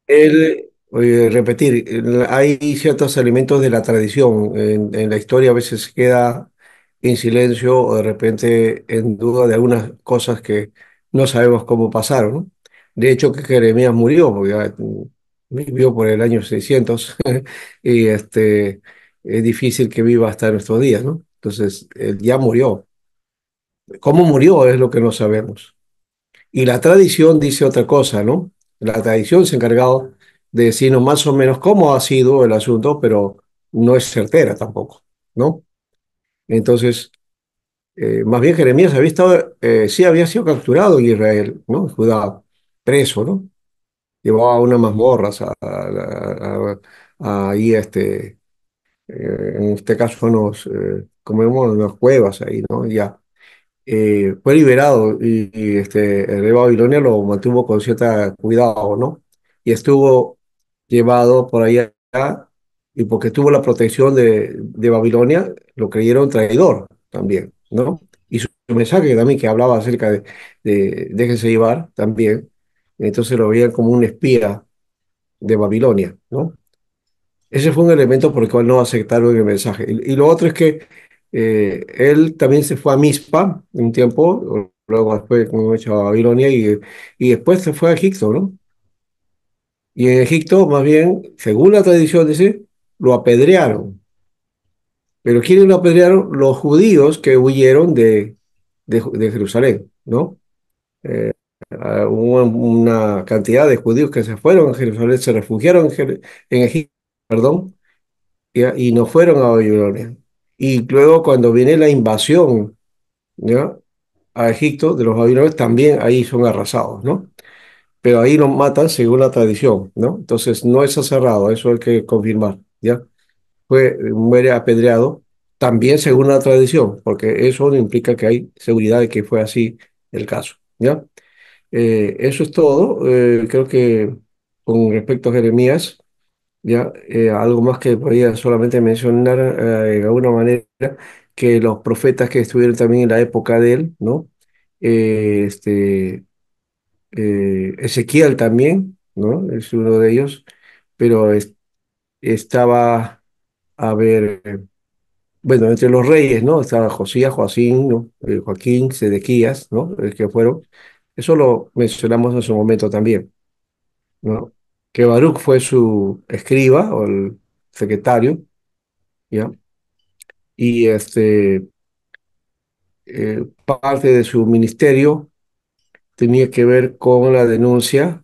Oye, repetir, hay ciertos elementos de la tradición. En la historia a veces se queda en silencio o de repente en duda de algunas cosas que no sabemos cómo pasaron, ¿no? De hecho, que Jeremías murió, porque vivió por el año 600 y es difícil que viva hasta nuestros días, ¿no? Entonces, él ya murió. ¿Cómo murió? Es lo que no sabemos. Y la tradición dice otra cosa, ¿no? La tradición se ha encargado de decirnos más o menos cómo ha sido el asunto, pero no es certera tampoco, ¿no? Entonces, más bien Jeremías había estado, sí había sido capturado en Israel, ¿no? En Judá, preso, ¿no? Llevaba unas mazmorras ahí, en este caso, como vemos, unas cuevas ahí, ¿no? Ya fue liberado el rey de Babilonia lo mantuvo con cierto cuidado, ¿no? Y estuvo llevado por allá y porque tuvo la protección de Babilonia, lo creyeron traidor también, ¿no? Y su mensaje también que hablaba acerca de déjense llevar también, entonces lo veían como un espía de Babilonia, ¿no? Ese fue un elemento por el cual no aceptaron el mensaje. Y lo otro es que él también se fue a Mizpa un tiempo, luego después, como he dicho, a Babilonia, y después se fue a Egipto, ¿no? Y en Egipto, más bien, según la tradición dice, lo apedrearon. Pero ¿quiénes lo apedrearon? Los judíos que huyeron de Jerusalén, ¿no? Eh, Hubo una cantidad de judíos que se fueron a Jerusalén, se refugiaron en Egipto, perdón, y no fueron a Babilonia. Y luego cuando viene la invasión, ¿ya? A Egipto de los babilonios, también ahí son arrasados, ¿no? Pero ahí los matan según la tradición, ¿no? Entonces no es cerrado, eso hay que confirmar, ¿ya? Muere apedreado, también según la tradición, porque eso no implica que hay seguridad de que fue así el caso, ¿ya? Eso es todo. Creo que con respecto a Jeremías, ya, algo más que podría solamente mencionar de alguna manera, que los profetas que estuvieron también en la época de él, ¿no? Eh, este, Ezequiel también, ¿no? Es uno de ellos, pero estaba, a ver, bueno, entre los reyes, ¿no? Estaba Josías, Joacín, ¿no? Joaquín, Sedequías, ¿no? Que fueron. Eso lo mencionamos en su momento también, ¿no? Que Baruch fue su escriba o el secretario, ¿ya? Y parte de su ministerio tenía que ver con la denuncia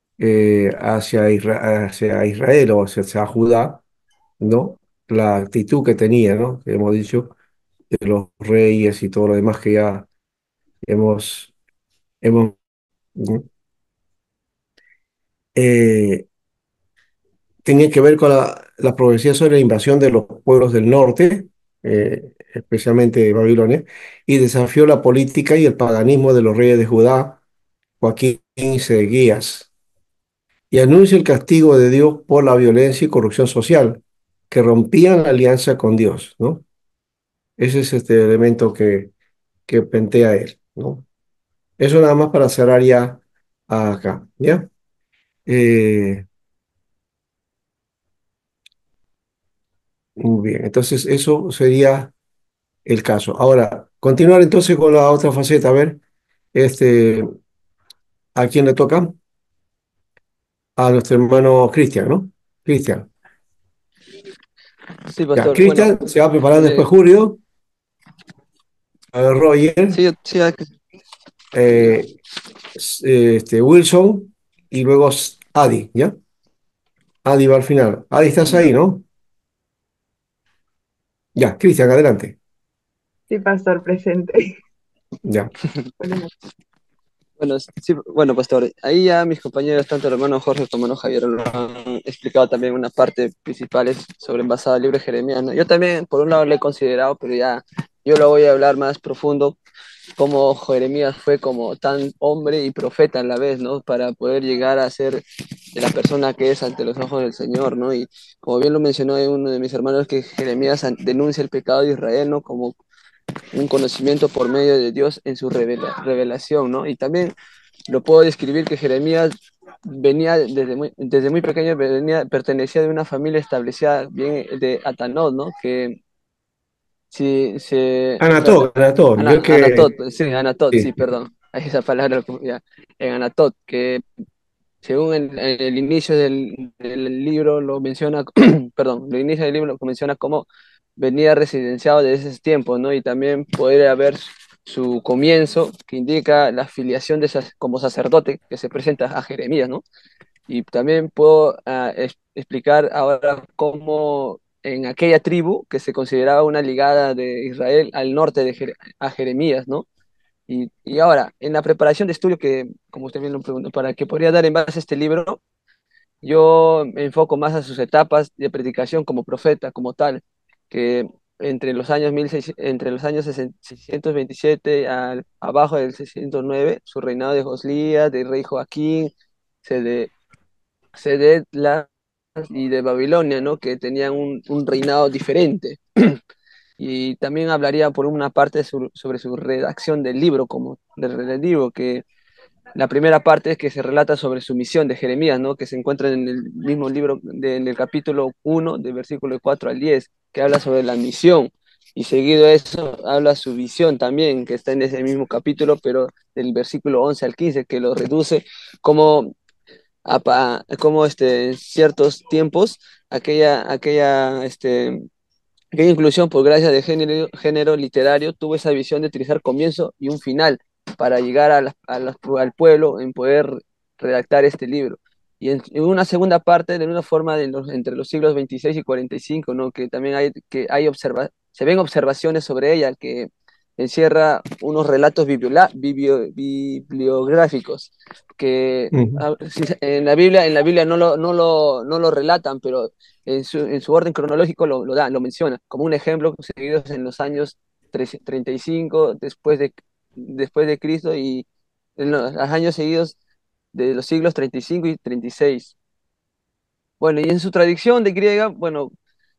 hacia Israel o hacia Judá, ¿no? La actitud que tenía, ¿no? Que hemos dicho, de los reyes y todo lo demás que ya hemos, hemos ¿no? Eh, Tenía que ver con la profecía sobre la invasión de los pueblos del norte, especialmente de Babilonia, y desafió la política y el paganismo de los reyes de Judá, Joaquín y Sedequías, y anuncia el castigo de Dios por la violencia y corrupción social, que rompían la alianza con Dios, ¿no? Ese es este elemento que plantea él, ¿no? Eso nada más para cerrar ya acá, ¿ya? Eh, Muy bien, entonces eso sería el caso. Ahora, continuar entonces con la otra faceta, a ver, este, ¿a quién le toca? A nuestro hermano Cristian, ¿no? Cristian. Sí, Ya, pastor. Bueno, Cristian se va preparando después le- Julio, a ver, Roger, sí, sí, eh, Wilson y luego Adi, ¿ya? Adi va al final. Adi, ¿estás ahí, ya. no? Ya, Cristian, adelante. Sí, pastor, presente. Ya. Bueno, Bueno, sí, bueno, pastor, ahí ya mis compañeros, tanto el hermano Jorge como el hermano Javier, lo han explicado también una parte principales sobre basada en el libro de Jeremías, ¿no? Yo también, por un lado, lo he considerado, pero ya yo lo voy a hablar más profundo, cómo Jeremías fue como tan hombre y profeta a la vez, ¿no? Para poder llegar a ser de la persona que es ante los ojos del Señor, ¿no? Y como bien lo mencionó uno de mis hermanos, que Jeremías denuncia el pecado de Israel, ¿no? Como un conocimiento por medio de Dios en su revelación, ¿no? Y también lo puedo describir que Jeremías venía desde muy pequeño, pertenecía de una familia establecida bien de Atanot, ¿no? Que si se, o sea, Anator, yo Anatot, que... sí, Anatot, sí, Sí. perdón, esa palabra, ya, en Anatot, que según el inicio del libro lo menciona, perdón, el inicio del libro lo menciona como venía residenciado de esos tiempos, ¿no? Y también poder haber su comienzo, que indica la filiación como sacerdote que se presenta a Jeremías, ¿no? Y también puedo explicar ahora cómo en aquella tribu que se consideraba una ligada de Israel al norte a Jeremías, ¿no? Y ahora, en la preparación de estudio que, como usted bien lo preguntó, para que podría dar en base a este libro, yo me enfoco más a sus etapas de predicación como profeta, como tal, que entre los años 627 abajo del 609, su reinado de Josías, del rey Joaquín, Sedecla y de Babilonia, ¿no? Que tenían un reinado diferente. Y también hablaría por una parte sobre su redacción del libro, como del libro, que la primera parte es que se relata sobre su misión de Jeremías, ¿no? Que se encuentra en el mismo libro, en el capítulo 1, del versículo 4 al 10, que habla sobre la misión. Y seguido a eso habla su visión también, que está en ese mismo capítulo, pero del versículo 11 al 15, que lo reduce como como en ciertos tiempos aquella inclusión por gracia de género literario tuvo esa visión de utilizar comienzo y un final para llegar al pueblo en poder redactar este libro. Y en una segunda parte, de una forma entre los siglos 26 y 45, ¿no? Que también se ven observaciones sobre ella que encierra unos relatos bibliográficos que Ujú, en la Biblia no lo relatan, pero en su orden cronológico lo menciona, como un ejemplo, seguidos en los años 35 después de Cristo y en los años seguidos de los siglos 35 y 36. Bueno, y en su tradición de griega, bueno,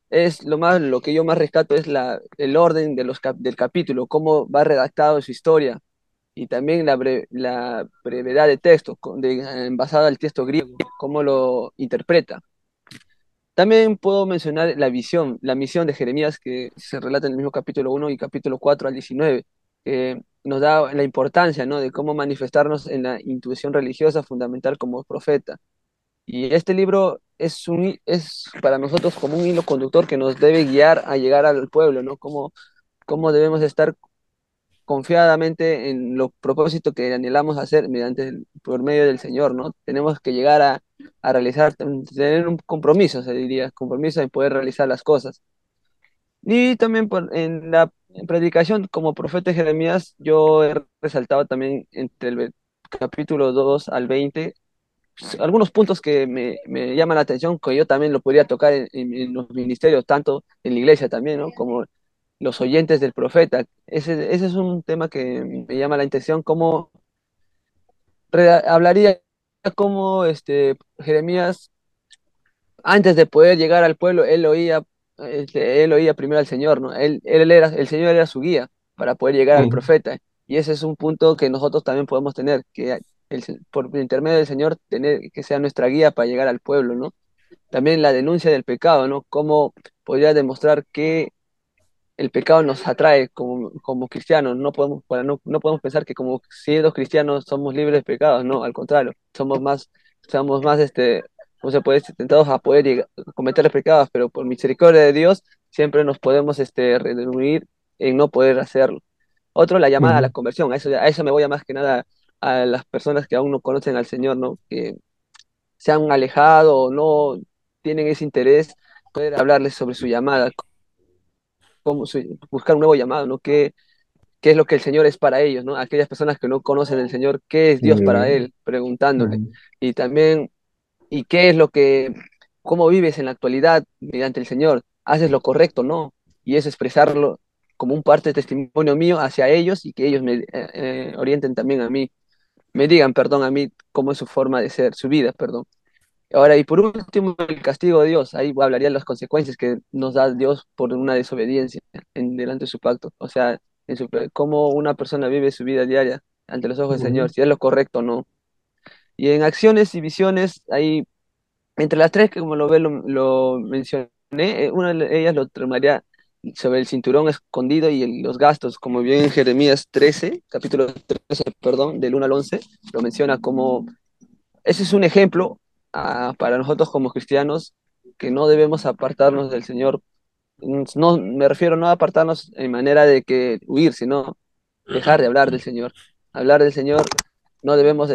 lo que yo más rescato es el orden del capítulo, cómo va redactado su historia y también la brevedad de texto, basada al texto griego, cómo lo interpreta. También puedo mencionar la misión de Jeremías que se relata en el mismo capítulo 1 y capítulo 4 al 19, que nos da la importancia, ¿no? De cómo manifestarnos en la intuición religiosa fundamental como profeta. Y este libro es para nosotros como un hilo conductor que nos debe guiar a llegar al pueblo, ¿no? Cómo debemos estar confiadamente en los propósitos que anhelamos hacer por medio del Señor, ¿no? Tenemos que llegar a realizar, tener un compromiso, se diría, compromiso en poder realizar las cosas. Y también en la predicación como profeta de Jeremías, yo he resaltado también entre el capítulo 2 al 20 algunos puntos que me llaman la atención, que yo también lo podría tocar en los ministerios, tanto en la iglesia también, ¿no? Como los oyentes del profeta. Ese es un tema que me llama la atención, cómo hablaría cómo Jeremías, antes de poder llegar al pueblo, él oía primero al Señor, ¿no? El Señor era su guía para poder llegar al ujú, profeta. Y ese es un punto que nosotros también podemos tener, que por intermedio del Señor, tener que sea nuestra guía para llegar al pueblo, ¿no? También la denuncia del pecado, ¿no? Cómo podría demostrar que el pecado nos atrae como cristianos. No podemos pensar que como siendo cristianos somos libres de pecados, no, al contrario, somos más, ¿cómo se puede decir? Tentados a poder a cometer pecados, pero por misericordia de Dios siempre nos podemos redimir en no poder hacerlo. Otro, la llamada a la ujú, conversión. A eso me voy a más que nada a las personas que aún no conocen al Señor, ¿no? Que se han alejado o no tienen ese interés, poder hablarles sobre su llamada, buscar un nuevo llamado, ¿no? ¿Qué es lo que el Señor es para ellos, ¿no? Aquellas personas que no conocen el Señor, ¿qué es Dios muy para bien. él? Preguntándole. Ujú, Y también, ¿y qué es cómo vives en la actualidad mediante el Señor? ¿Haces lo correcto, no? Y es expresarlo como un parte de testimonio mío hacia ellos y que ellos me orienten también a mí, me digan, perdón, a mí cómo es su forma de ser, su vida, perdón. Ahora, y por último, el castigo de Dios. Ahí hablaría de las consecuencias que nos da Dios por una desobediencia delante de su pacto. O sea, cómo una persona vive su vida diaria ante los ojos del Señor, ujú, si es lo correcto o no. Y en acciones y visiones, hay entre las tres, que como lo ve, lo mencioné, una de ellas lo tramaría sobre el cinturón escondido y los gastos, como bien en Jeremías 13, capítulo 13, perdón, del 1 al 11, lo menciona como, ese es un ejemplo para nosotros como cristianos, que no debemos apartarnos del Señor. No, me refiero no a apartarnos en manera de que huir, sino dejar de hablar del Señor. Hablar del Señor, no debemos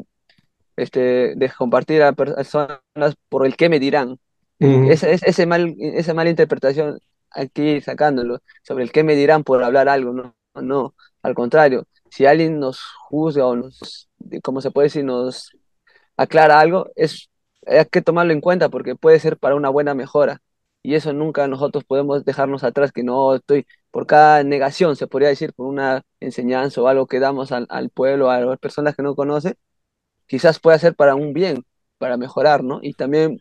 de compartir a personas por el qué me dirán. Ujú. Esa mala interpretación aquí sacándolo sobre el qué me dirán por hablar algo, no, no, al contrario, si alguien nos juzga o nos, como se puede decir, nos aclara algo, hay que tomarlo en cuenta porque puede ser para una buena mejora. Y eso nunca nosotros podemos dejarnos atrás, que no estoy, por cada negación, se podría decir, por una enseñanza o algo que damos al pueblo, a las personas que no conocen, quizás pueda ser para un bien, para mejorar, ¿no? Y también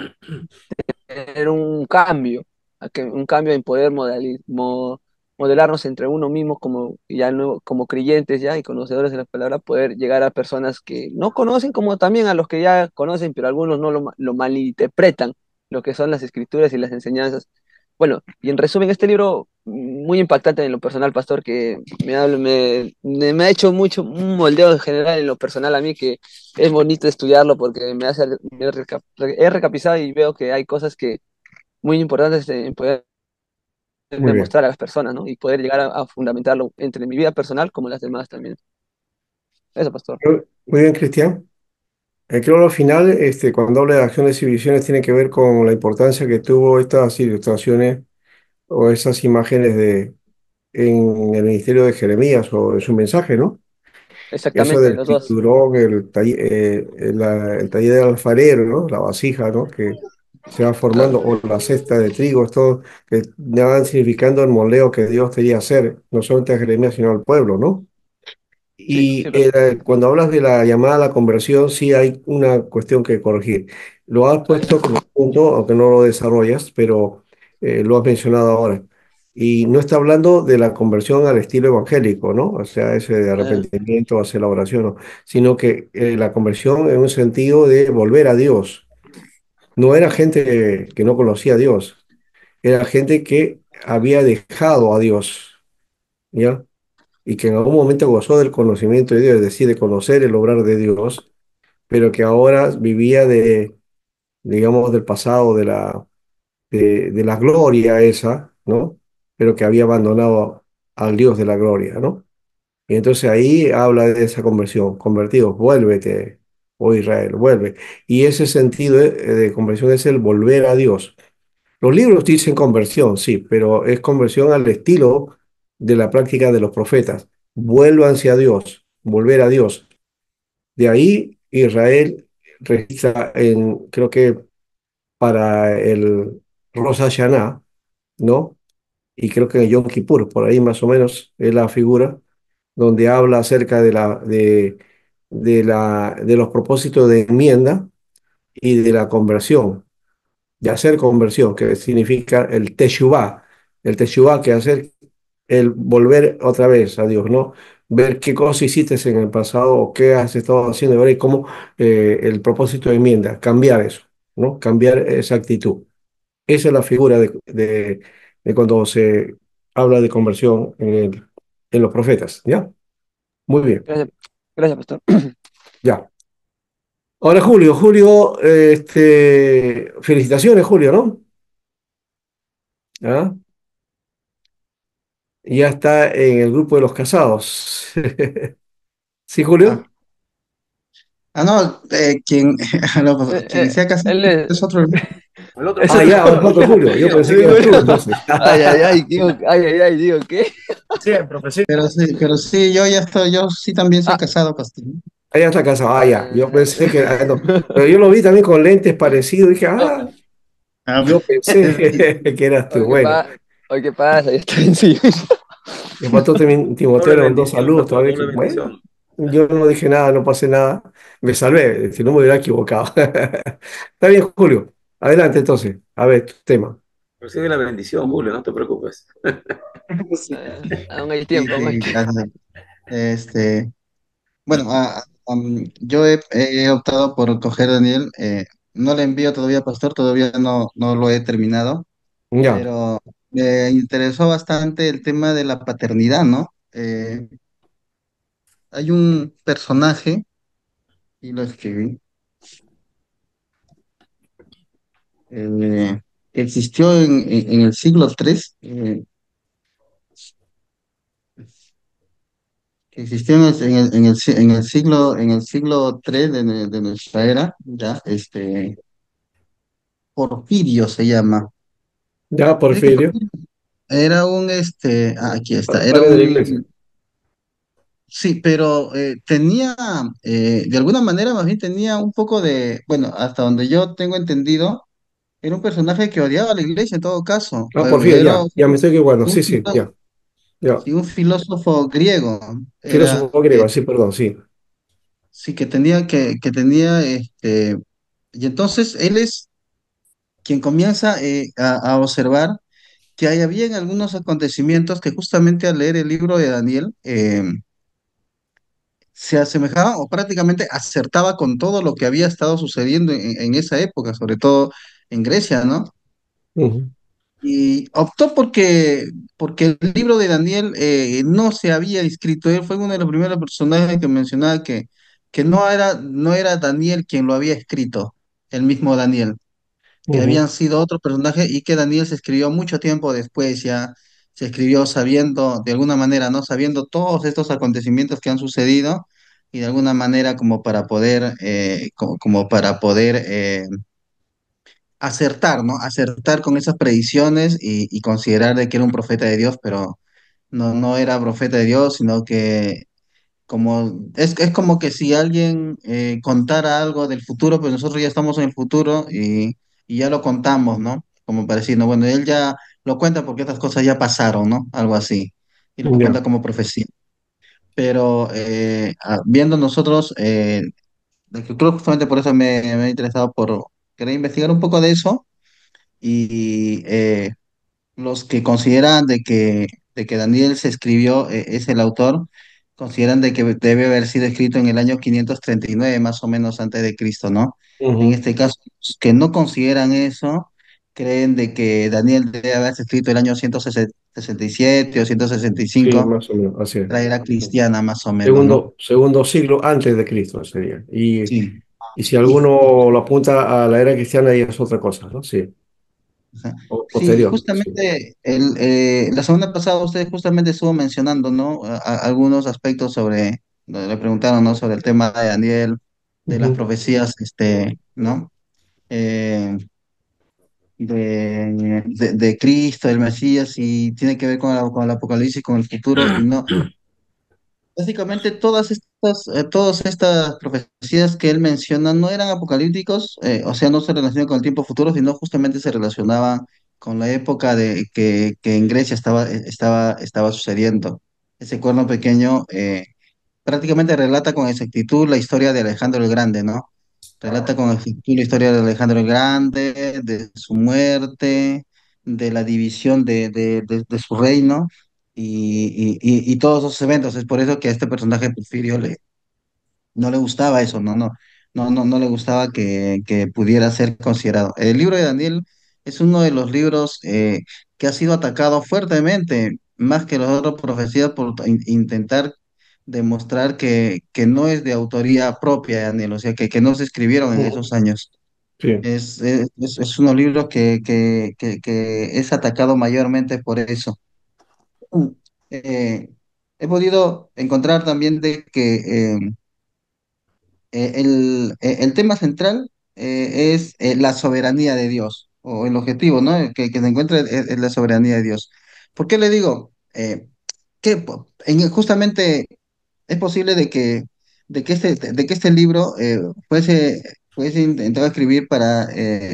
tener un cambio, un cambio en poder modelarnos entre uno mismo como, ya como creyentes ya y conocedores de la palabra, poder llegar a personas que no conocen, como también a los que ya conocen, pero algunos no lo malinterpretan, lo que son las escrituras y las enseñanzas. Bueno, y en resumen, este libro muy impactante en lo personal, pastor, que me ha hecho mucho un moldeo en general en lo personal a mí, que es bonito estudiarlo porque he recapitulado y veo que hay cosas que muy importantes en poder Muy bien. demostrar a las personas, ¿no? Y poder llegar a fundamentarlo entre mi vida personal como las demás también. Eso, pastor. Muy bien, Cristian. Creo que al final, cuando habla de acciones y visiones, tiene que ver con la importancia que tuvo estas ilustraciones o esas imágenes en el ministerio de Jeremías o en su mensaje, ¿no? Eso Exactamente, del los dos. cinturón, el taller del alfarero, ¿no? La vasija, ¿no? Que se va Claro. formando, o la cesta de trigo, esto que ya van significando el moldeo que Dios quería hacer, no solamente a Jeremías, sino al pueblo, ¿no? Sí, Y sí, pastor. cuando hablas de la llamada a la conversión, sí hay una cuestión que corregir. Lo has puesto como punto, aunque no lo desarrollas, pero lo has mencionado ahora. Y no está hablando de la conversión al estilo evangélico, ¿no? O sea, ese de Eh, arrepentimiento, hacer la oración, ¿no? Sino que la conversión en un sentido de volver a Dios. No era gente que no conocía a Dios, era gente que había dejado a Dios, ¿ya? Y que en algún momento gozó del conocimiento de Dios, es decir, de conocer el obrar de Dios, pero que ahora vivía digamos, del pasado, de la gloria esa, ¿no? Pero que había abandonado al Dios de la gloria, ¿no? Y entonces ahí habla de esa conversión, convertidos, vuélvete, oh Israel, vuelve. Y ese sentido de conversión es el volver a Dios. Los libros dicen conversión, sí, pero es conversión al estilo de la práctica de los profetas. Vuélvanse a Dios, volver a Dios. De ahí Israel registra creo que para el Rosh Hashanah, ¿no? Y creo que en Yom Kippur, por ahí más o menos es la figura donde habla acerca de los propósitos de enmienda y de la conversión, de hacer conversión, que significa el teshuvah, que hacer el volver otra vez a Dios, ¿no? Ver qué cosas hiciste en el pasado o qué has estado haciendo ahora y cómo el propósito de enmienda, cambiar eso, ¿no? Cambiar esa actitud. Esa es la figura de cuando se habla de conversión en los profetas, ¿ya? Muy bien, gracias, gracias, pastor. ya. Ahora, Julio, felicitaciones, Julio, ¿no? ¿Ah? Ya está en el grupo de los casados. ¿Sí, Ah, Julio? no, quien sea casado Él es, es otro. El otro es Ah, otro. Julio, ya, el otro Julio, Julio. Yo Julio, pensé Sí, que eras tú, Julio. entonces. Ay, ay, digo, ¿qué? Pero sí, yo ya estoy, yo sí también soy Ah, casado, pastor. Ah, ya está casado. Ah, ya. Yo ah, pensé que. No. Pero yo lo vi también con lentes parecidos. Dije, Ah, yo pensé sí, que eras tú. oye, Bueno, ¿qué pasa? Ya está en sí. el pastor Timoteo doble le mandó bendición, saludos pastor, todavía. doble Bueno, bendición. yo no dije nada, no pasé nada. Me salvé, si no me hubiera equivocado. Está bien, Julio. Adelante entonces. A ver, tu tema. Recibe la bendición, Julio, no te preocupes. sí, Aún hay sí, tiempo, aún hay sí, tiempo. gracias. Este, bueno, Yo he optado por coger Daniel. No le envío todavía, Pastor, todavía no lo he terminado, Ya, pero me interesó bastante el tema de la paternidad, ¿no? Hay un personaje, y lo escribí, que existió en el siglo III, que existió en el siglo III de nuestra era, ya, Porfirio se llama. ya, Dice que Porfirio, Porfirio era aquí está, era padre de la iglesia. sí, pero tenía, de alguna manera más bien tenía un poco de, bueno, hasta donde yo tengo entendido, era un personaje que odiaba a la iglesia en todo caso. Ah, Porfirio, Era ya me estoy equivocando. un, Sí, sí, ya, ya. sí, un filósofo griego. Era, Filósofo griego, sí, perdón, sí. sí, que tenía, y entonces él es quien comienza a observar que hay, habían algunos acontecimientos que justamente al leer el libro de Daniel, se asemejaba o prácticamente acertaba con todo lo que había estado sucediendo en esa época, sobre todo en Grecia, ¿no? Ujú, Y optó porque el libro de Daniel no se había escrito. Él fue uno de los primeros personajes que mencionaba que no era Daniel quien lo había escrito, el mismo Daniel, que ujú, habían sido otros personajes y que Daniel se escribió mucho tiempo después, ya se escribió sabiendo, de alguna manera, ¿no? Sabiendo todos estos acontecimientos que han sucedido y de alguna manera como para poder, como para poder acertar, ¿no? Acertar con esas predicciones y considerar de que era un profeta de Dios, pero no era profeta de Dios, sino que es como que si alguien contara algo del futuro, pues nosotros ya estamos en el futuro y ya lo contamos, ¿no? Como para decir, no, bueno, él ya lo cuenta porque estas cosas ya pasaron, ¿no? Algo así. Y lo ya, cuenta como profecía. Pero viendo nosotros, creo justamente por eso me he interesado por querer investigar un poco de eso y los que consideran de que Daniel se escribió, es el autor, consideran de que debe haber sido escrito en el año 539 más o menos antes de Cristo, ¿no? En ujú. este caso, los que no consideran eso, creen de que Daniel debe haberse escrito el año 167 o Sí, 165, más o menos, así es. la era cristiana más o menos, ¿no? Segundo siglo antes de Cristo sería. Sí. Y si Y, alguno lo apunta a la era cristiana, ya es otra cosa, ¿no? Sí, ajá. o Sí, y posterior, sí. justamente la semana pasada usted justamente estuvo mencionando, ¿no? Algunos aspectos sobre, le preguntaron, ¿no? Sobre el tema de Daniel, de las Ujú. profecías, ¿no? Eh, de Cristo, del Mesías, y tiene que ver con el Apocalipsis, con el futuro, y no. Básicamente todas estas profecías que él menciona no eran apocalípticos, o sea, no se relacionaban con el tiempo futuro, sino justamente se relacionaban con la época de que en Grecia estaba sucediendo. Ese cuerno pequeño prácticamente relata con exactitud la historia de Alejandro el Grande, ¿no? Relata con exactitud la historia de Alejandro el Grande, de su muerte, de la división de su reino y todos esos eventos. Es por eso que a este personaje Porfirio no le gustaba eso, no le gustaba que pudiera ser considerado. El libro de Daniel es uno de los libros que ha sido atacado fuertemente, más que las otras profecías, por intentar demostrar que no es de autoría propia de Daniel, o sea, que no se escribieron en esos Ujú. años. Sí. Es unos libros que es atacado mayormente por eso. Mm. Eh, He podido encontrar también de que el tema central es la soberanía de Dios, o el objetivo, ¿no? Que se encuentra es la soberanía de Dios. ¿Por qué le digo? Justamente es posible de que este libro fuese intentado escribir para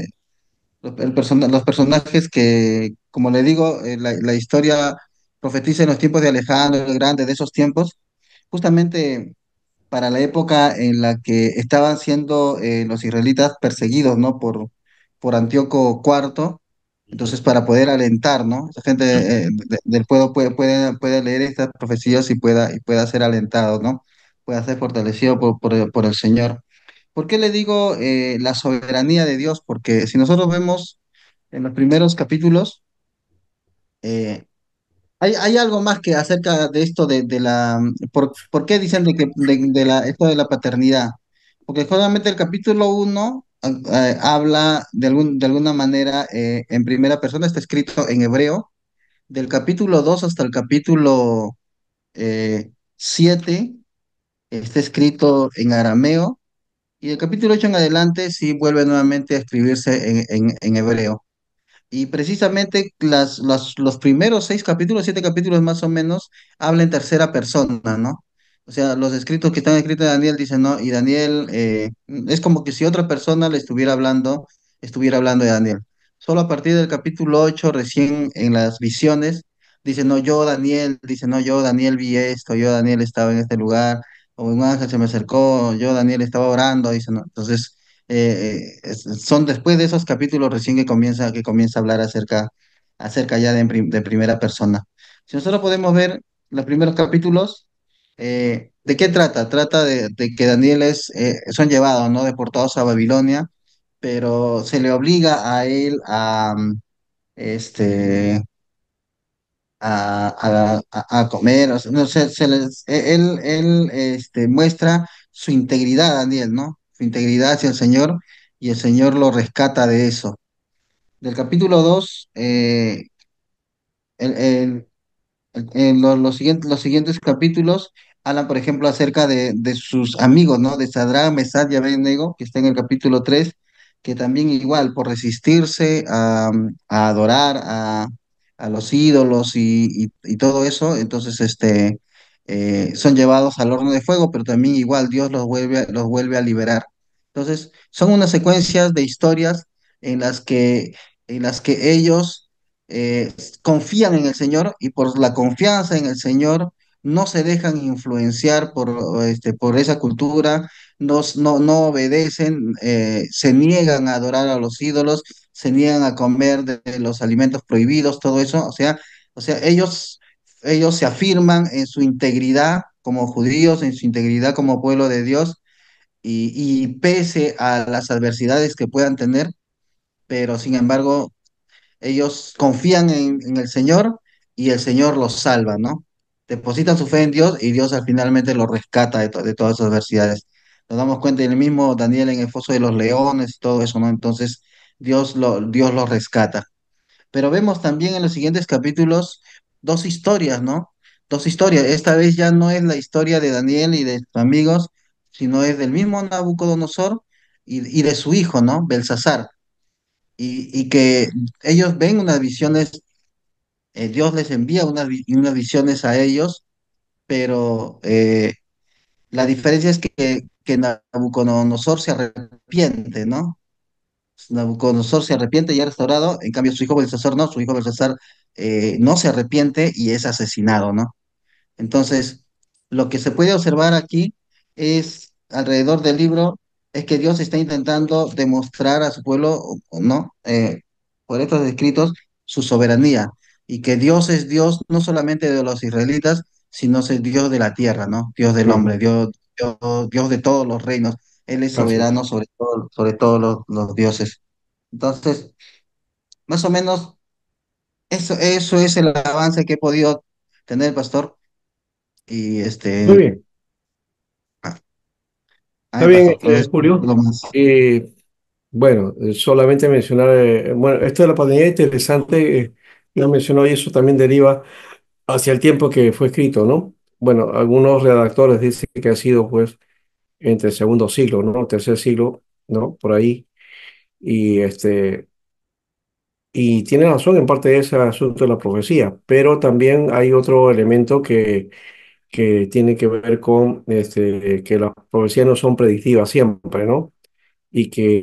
los personajes que, como le digo, la historia profetiza en los tiempos de Alejandro el Grande, de esos tiempos, justamente para la época en la que estaban siendo los israelitas perseguidos, ¿no? Por Antíoco IV. Entonces, para poder alentar, ¿no? Esa gente del pueblo puede leer estas profecías y pueda ser alentado, ¿no? pueda ser fortalecido por el Señor. ¿Por qué le digo la soberanía de Dios? Porque si nosotros vemos en los primeros capítulos, eh, hay algo más que acerca de esto ¿por qué dicen esto de la paternidad? Porque solamente el capítulo 1 habla de alguna manera en primera persona, está escrito en hebreo, del capítulo 2 hasta el capítulo 7 está escrito en arameo, y el capítulo 8 en adelante sí vuelve nuevamente a escribirse en hebreo. Y precisamente los primeros 6 capítulos, 7 capítulos más o menos, habla en tercera persona, ¿no? O sea, los escritos que están escritos de Daniel dicen, ¿no? Y Daniel es como que si otra persona le estuviera hablando de Daniel. Solo a partir del capítulo 8 recién en las visiones, dice, no, yo Daniel, dice, no, yo Daniel vi esto, yo Daniel estaba en este lugar, o un ángel se me acercó, yo Daniel estaba orando, dice, ¿no? Entonces son después de esos capítulos recién que comienza a hablar acerca ya de primera persona. Si nosotros podemos ver los primeros capítulos, ¿de qué trata? Trata de que Daniel son llevados, ¿no? Deportados a Babilonia, pero se le obliga a él este, a comer, o sea, no sé, él muestra su integridad, Daniel, ¿no? Su integridad hacia el Señor, y el Señor lo rescata de eso. Del capítulo 2 el, el- los siguientes capítulos hablan, por ejemplo, acerca de sus amigos, ¿no? De Sadrach, Mesach y Abednego, que está en el capítulo 3, que también igual, por resistirse a adorar a los ídolos y todo eso, entonces son llevados al horno de fuego, pero también igual Dios los vuelve a liberar. Entonces, son unas secuencias de historias en las que ellos eh, confían en el Señor, y por la confianza en el Señor no se dejan influenciar por esa cultura, no obedecen, se niegan a adorar a los ídolos, se niegan a comer de los alimentos prohibidos, todo eso. O sea, ellos se afirman en su integridad como judíos, en su integridad como pueblo de Dios, y pese a las adversidades que puedan tener, pero sin embargo ellos confían en el Señor, y el Señor los salva, ¿no? Depositan su fe en Dios, y Dios al finalmente los rescata de todas esas adversidades. Nos damos cuenta en el mismo Daniel en el foso de los leones y todo eso, ¿no? Entonces Dios los rescata. Pero vemos también en los siguientes capítulos dos historias, ¿no? Dos historias. Esta vez ya no es la historia de Daniel y de sus amigos, sino es del mismo Nabucodonosor y de su hijo, ¿no? Belsasar, y que ellos ven unas visiones. Dios les envía unas visiones a ellos, pero la diferencia es que Nabucodonosor se arrepiente, ¿no? Nabucodonosor se arrepiente y ha restaurado, en cambio su hijo Belsasar no, su hijo Belsasar no se arrepiente y es asesinado, ¿no? Entonces, lo que se puede observar aquí es, alrededor del libro, es que Dios está intentando demostrar a su pueblo, ¿no? Por estos escritos, su soberanía, y que Dios es Dios no solamente de los israelitas, sino es Dios de la tierra, ¿no? Dios del hombre, Ujú. Dios de todos los reinos. Él es Así es. soberano sobre todos los dioses. Entonces, más o menos, eso es el avance que he podido tener, pastor. Y Muy bien, ah, está bien, pastor, pues Julio. lo más. Bueno, solamente mencionar, bueno, esto de la pandemia es interesante, lo mencionó y eso también deriva hacia el tiempo que fue escrito, ¿no? Bueno, algunos redactores dicen que ha sido pues entre el segundo siglo, ¿no? Tercer siglo, ¿no? Por ahí. Y y tiene razón en parte de ese asunto de la profecía, pero también hay otro elemento que tiene que ver con que las profecías no son predictivas siempre, ¿no? Y que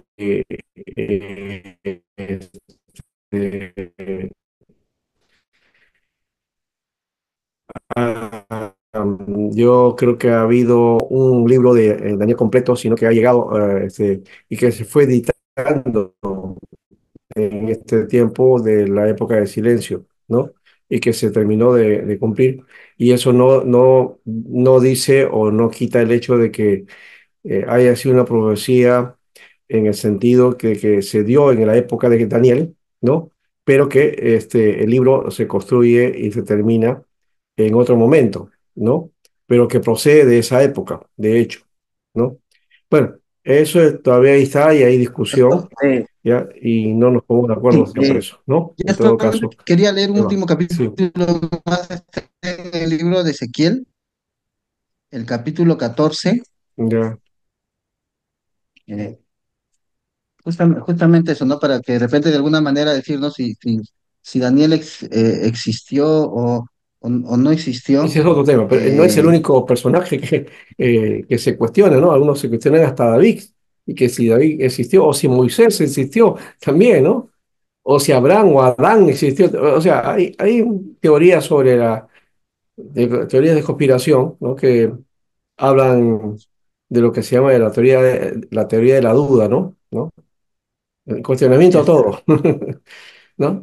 este, yo creo que ha habido un libro de Daniel completo, sino que ha llegado y que se fue editando en este tiempo de la época de silencio, ¿no? y que se terminó de cumplir. Y eso no dice o no quita el hecho de que haya sido una profecía en el sentido que se dio en la época de Daniel, ¿no? Pero que el libro se construye y se termina en otro momento, ¿no? Pero que procede de esa época, de hecho, ¿no? Bueno, todavía ahí está y hay discusión, Eh, ¿ya? Y no nos ponemos de acuerdo sí, sobre eso, ¿no? yo En todo solamente caso, quería leer un se va. último capítulo Sí, más en el libro de Ezequiel, el capítulo 14. ya. eh, Justamente eso, ¿no? Para que de repente de alguna manera decirnos si Daniel existió o no existió. Ese es otro tema, pero no es el Eh, único personaje que se cuestiona, ¿no? Algunos se cuestionan hasta David, y que si David existió, o si Moisés existió también, ¿no? O si Abraham o Adán existió. O sea, hay teorías teorías de conspiración, ¿no? Que hablan de lo que se llama de la teoría de la duda, ¿no? El cuestionamiento a es- todo, ¿no?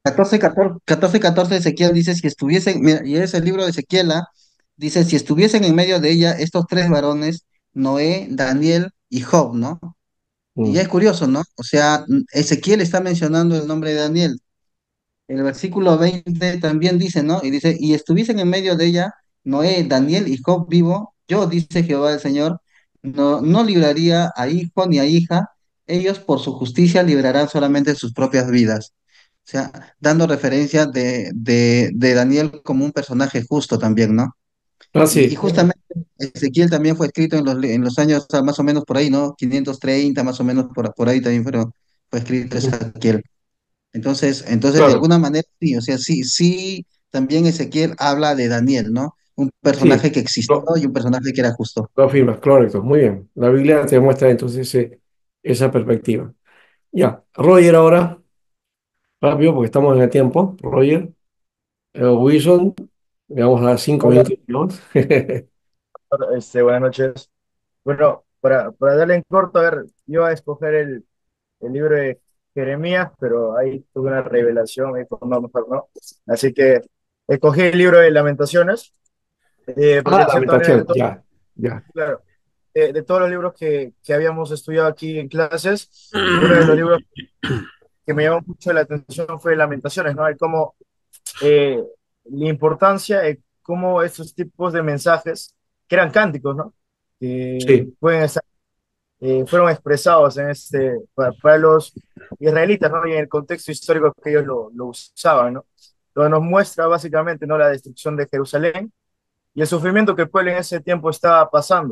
14:14 de Ezequiel dice, si estuviesen, mira, y es el libro de Ezequiel, dice, si estuviesen en medio de ella estos tres varones, Noé, Daniel y Job, ¿no? Y ya Mm. es curioso, ¿no? O sea, Ezequiel está mencionando el nombre de Daniel. El versículo 20 también dice, ¿no? Y dice, y estuviesen en medio de ella Noé, Daniel y Job vivo, yo, dice Jehová el Señor, no libraría a hijo ni a hija, ellos por su justicia librarán solamente sus propias vidas. O sea, dando referencia de Daniel como un personaje justo también, ¿no? Ah, Y sí, justamente Ezequiel también fue escrito en los años más o menos por ahí, ¿no? 530 más o menos por ahí también fue escrito ujú, Ezequiel. Entonces, de claro, alguna manera, sí, o sea, sí, también Ezequiel habla de Daniel, ¿no? Un personaje sí, que existió lo, y un personaje que era justo. lo afirmas, correcto, muy bien. La Biblia te muestra entonces esa perspectiva. Ya, Roger ahora, rápido, porque estamos en el tiempo. Roger, Wilson, le vamos a dar 5 minutos más. Buenas noches. Bueno, para darle en corto, a ver, yo a escoger el libro de Jeremías, pero ahí tuve una revelación, y pues no, mejor no. Así que escogí el libro de Lamentaciones, porque Ah, de cierta manera, lamentación, ya, ya. claro, de todos los libros que habíamos estudiado aquí en clases, uno de los libros que me llamó mucho la atención fue Lamentaciones, ¿no? El cómo, eh, la importancia de cómo estos tipos de mensajes, que eran cánticos, ¿no? Que Sí, pueden estar fueron expresados para los israelitas, ¿no? Y en el contexto histórico que ellos lo usaban, ¿no? Donde nos muestra básicamente, ¿no? La destrucción de Jerusalén y el sufrimiento que el pueblo en ese tiempo estaba pasando.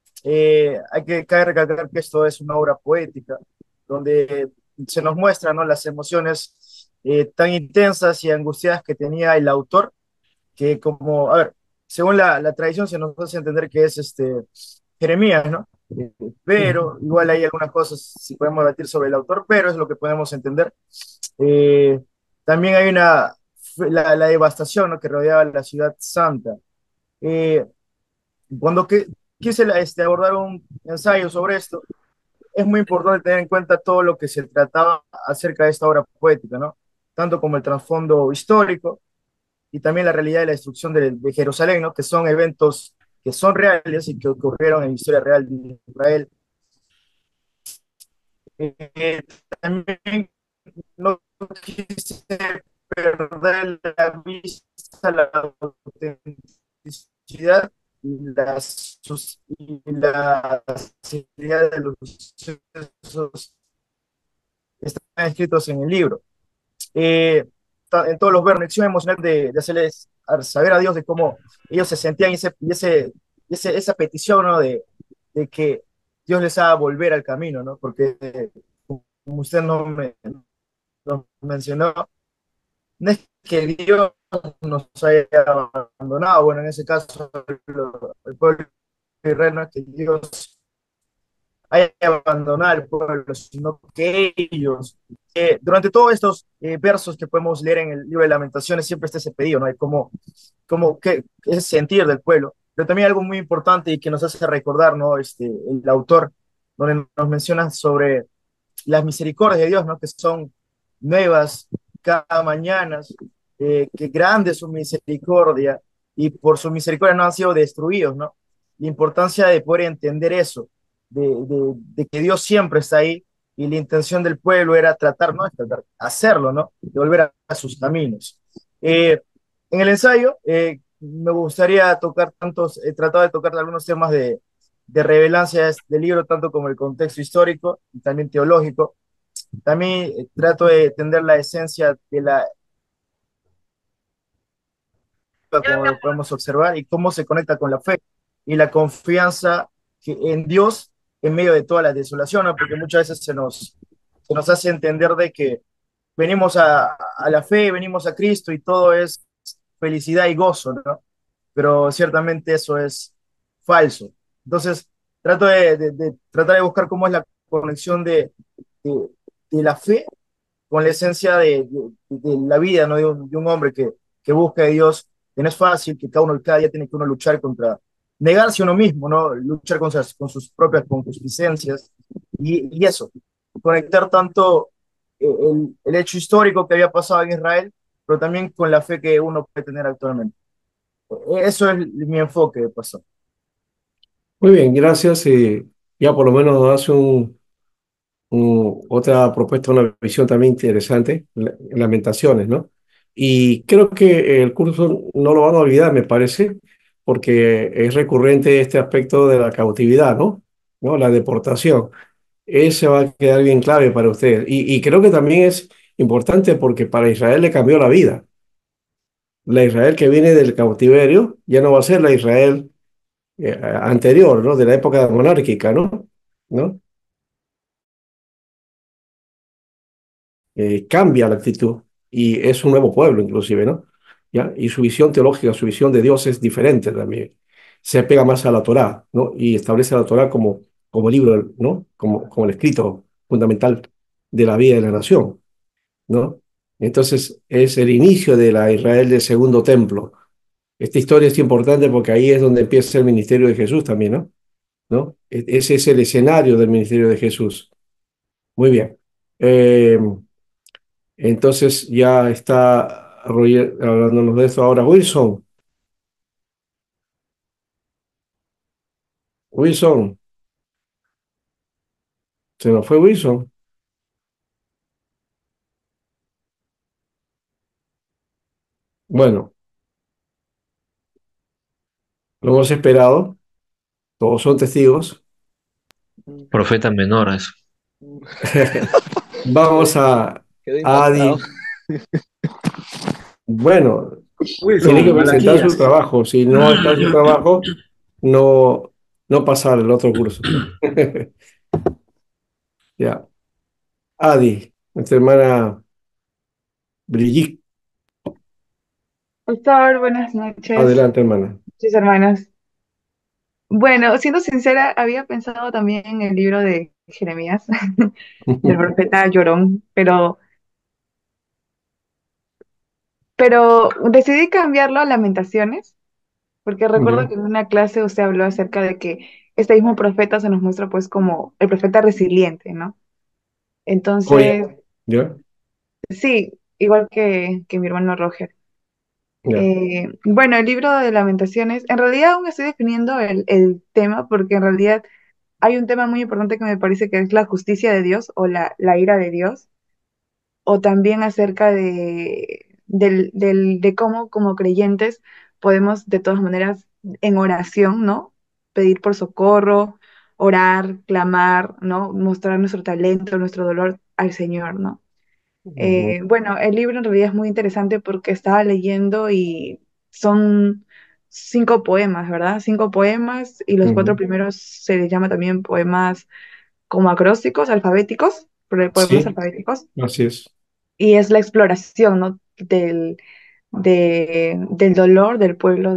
Cabe recalcar que esto es una obra poética, donde se nos muestran, ¿no? Las emociones tan intensas y angustiadas que tenía el autor, que como, a ver, según la tradición se nos hace entender que es Jeremías, ¿no? ujú, Pero igual hay algunas cosas, si podemos debatir sobre el autor, pero es lo que podemos entender. Eh, También hay la devastación, ¿no? Que rodeaba la ciudad santa. Eh, Cuando quise abordar un ensayo sobre esto, es muy importante tener en cuenta todo lo que se trataba acerca de esta obra poética, ¿no? Tanto como el trasfondo histórico y también la realidad de la destrucción de Jerusalén, ¿no? Que son eventos que son reales y que ocurrieron en la historia real de Israel. Eh, También no quise perder la vista, la autenticidad y la sinceridad de los sucesos que están escritos en el libro. Eh, en todos los versos, conexión emocional de hacerles saber a Dios de cómo ellos se sentían esa petición, ¿no? De que Dios les haga volver al camino, ¿no? Porque, como usted nos mencionó, no es que Dios nos haya abandonado, bueno, en ese caso el pueblo de Israel, no es que Dios haya abandonado al pueblo, sino que ellos, durante todos estos versos que podemos leer en el libro de Lamentaciones, siempre está ese pedido, ¿no? De cómo qué es sentir del pueblo. Pero también algo muy importante y que nos hace recordar, ¿no? El autor, donde nos menciona sobre las misericordias de Dios, ¿no? Que son nuevas cada mañana, que grande es su misericordia y por su misericordia no han sido destruidos, ¿no? La importancia de poder entender eso, de que Dios siempre está ahí y la intención del pueblo era tratar, no es tratar, hacerlo, ¿no? De volver a sus caminos. En el ensayo me gustaría tocar tantos, he tratado de tocar algunos temas de relevancia del libro, tanto como el contexto histórico y también teológico. También trato de entender la esencia de la, como lo podemos observar, y cómo se conecta con la fe y la confianza en Dios en medio de toda la desolación, ¿no? Porque muchas veces se nos hace entender de que venimos a la fe, venimos a Cristo y todo es felicidad y gozo, ¿no? Pero ciertamente eso es falso. Entonces, trato de tratar de buscar cómo es la conexión de, de la fe con la esencia de la vida, ¿no? De un hombre que busca a Dios, que no es fácil, que cada día tiene que uno luchar contra, negarse a uno mismo, ¿no? Luchar con sus propias concupiscencias y eso, conectar tanto el hecho histórico que había pasado en Israel, pero también con la fe que uno puede tener actualmente. Eso es mi enfoque de pasó. Muy bien, gracias. Ya por lo menos nos hace otra propuesta, una visión también interesante, Lamentaciones, ¿no? Y creo que el curso no lo van a olvidar, me parece, porque es recurrente este aspecto de la cautividad, ¿no? ¿No? La deportación. Ese va a quedar bien clave para ustedes. Y creo que también es importante porque para Israel le cambió la vida. La Israel que viene del cautiverio ya no va a ser la Israel anterior, ¿no? De la época monárquica, ¿no? ¿No? Cambia la actitud y es un nuevo pueblo inclusive, ¿no? ¿Ya? Y su visión teológica, su visión de Dios es diferente también. Se pega más a la Torá, ¿no? Y establece a la Torá como libro, ¿no? Como el escrito fundamental de la vida de la nación, ¿no? Entonces es el inicio de la Israel del segundo templo. Esta historia es importante porque ahí es donde empieza el ministerio de Jesús también, ¿no? ¿No? Ese es el escenario del ministerio de Jesús. Muy bien. Eh, entonces ya está Roger hablándonos de esto ahora. Wilson, Wilson, se nos fue Wilson. Bueno, lo hemos esperado, todos son testigos. Profeta menores. Vamos Quedó a impactado. Adi. Bueno, tiene que Wilson, presentar su Malaquías. trabajo. Si no está su trabajo, no, no pasar el otro curso. Ya. Adi, nuestra hermana Brigitte. Pastor, buenas noches, Adelante, hermana. mis hermanos. Bueno, siendo sincera, había pensado también en el libro de Jeremías, del profeta Llorón, pero decidí cambiarlo a Lamentaciones, porque recuerdo Ya. que en una clase usted habló acerca de que este mismo profeta se nos muestra pues como el profeta resiliente, ¿no? Oye, Entonces, ya, sí, igual que mi hermano Roger. ya. Bueno, el libro de Lamentaciones, en realidad aún estoy definiendo el tema, porque en realidad hay un tema muy importante que me parece que es la justicia de Dios o la ira de Dios, o también acerca de cómo como creyentes podemos de todas maneras en oración, ¿no? Pedir por socorro, orar, clamar, ¿no? Mostrar nuestro talento, nuestro dolor al Señor, ¿no? Ujú, Bueno, el libro en realidad es muy interesante porque estaba leyendo y son 5 poemas, ¿verdad? 5 poemas y los cuatro ujú. primeros se les llama también poemas como acrósticos, alfabéticos, poemas Sí, alfabéticos, así es. y es la exploración, ¿no? Del dolor del pueblo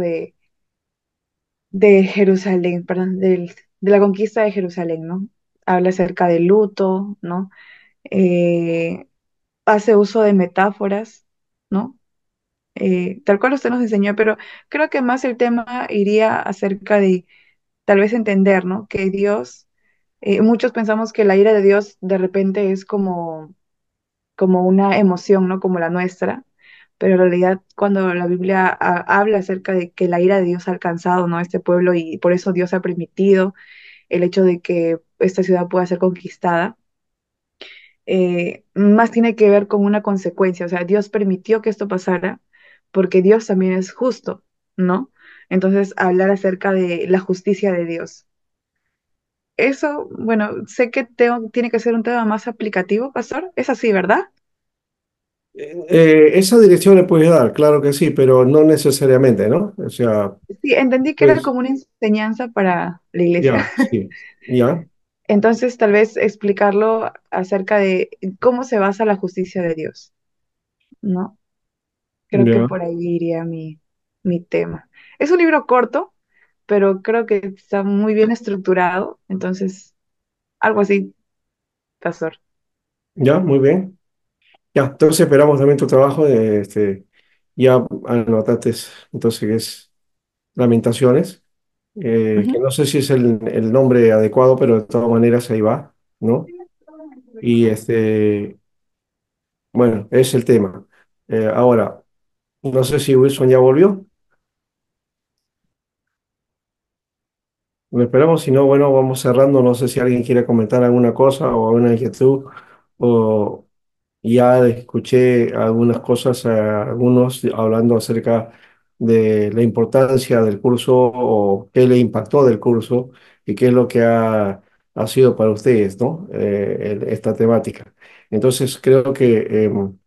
de Jerusalén, perdón, de la conquista de Jerusalén, ¿no? Habla acerca del luto, ¿no? Eh, hace uso de metáforas, ¿no? Tal cual usted nos enseñó, pero creo que más el tema iría acerca de tal vez entender, ¿no? Que Dios, muchos pensamos que la ira de Dios de repente es como una emoción, ¿no? Como la nuestra, pero en realidad cuando la Biblia habla acerca de que la ira de Dios ha alcanzado, ¿no?, este pueblo y por eso Dios ha permitido el hecho de que esta ciudad pueda ser conquistada, más tiene que ver con una consecuencia. O sea, Dios permitió que esto pasara porque Dios también es justo, ¿no? Entonces, hablar acerca de la justicia de Dios. Eso, bueno, sé que tiene que ser un tema más aplicativo, pastor. Es así, ¿verdad? Esa dirección le puedes dar, claro que sí, pero no necesariamente, ¿no? O sea, Sí, entendí que era pues como una enseñanza para la iglesia. ya, sí, ya, Entonces, tal vez explicarlo acerca de cómo se basa la justicia de Dios, ¿no? Creo que ya, por ahí iría mi tema. Es un libro corto, pero creo que está muy bien estructurado, entonces, algo así, pastor. ya, muy bien. Ya, entonces esperamos también tu trabajo. Ya anotaste, entonces, que es Lamentaciones, que Ujú. no sé si es el nombre adecuado, pero de todas maneras ahí va, ¿no? Y bueno, es el tema. Ahora, no sé si Wilson ya volvió. Lo esperamos, si no, bueno, vamos cerrando. No sé si alguien quiere comentar alguna cosa o alguna inquietud. O ya escuché algunas cosas, algunos hablando acerca de la importancia del curso o qué le impactó del curso y qué es lo que ha sido para ustedes, ¿no? Esta temática. Entonces, creo que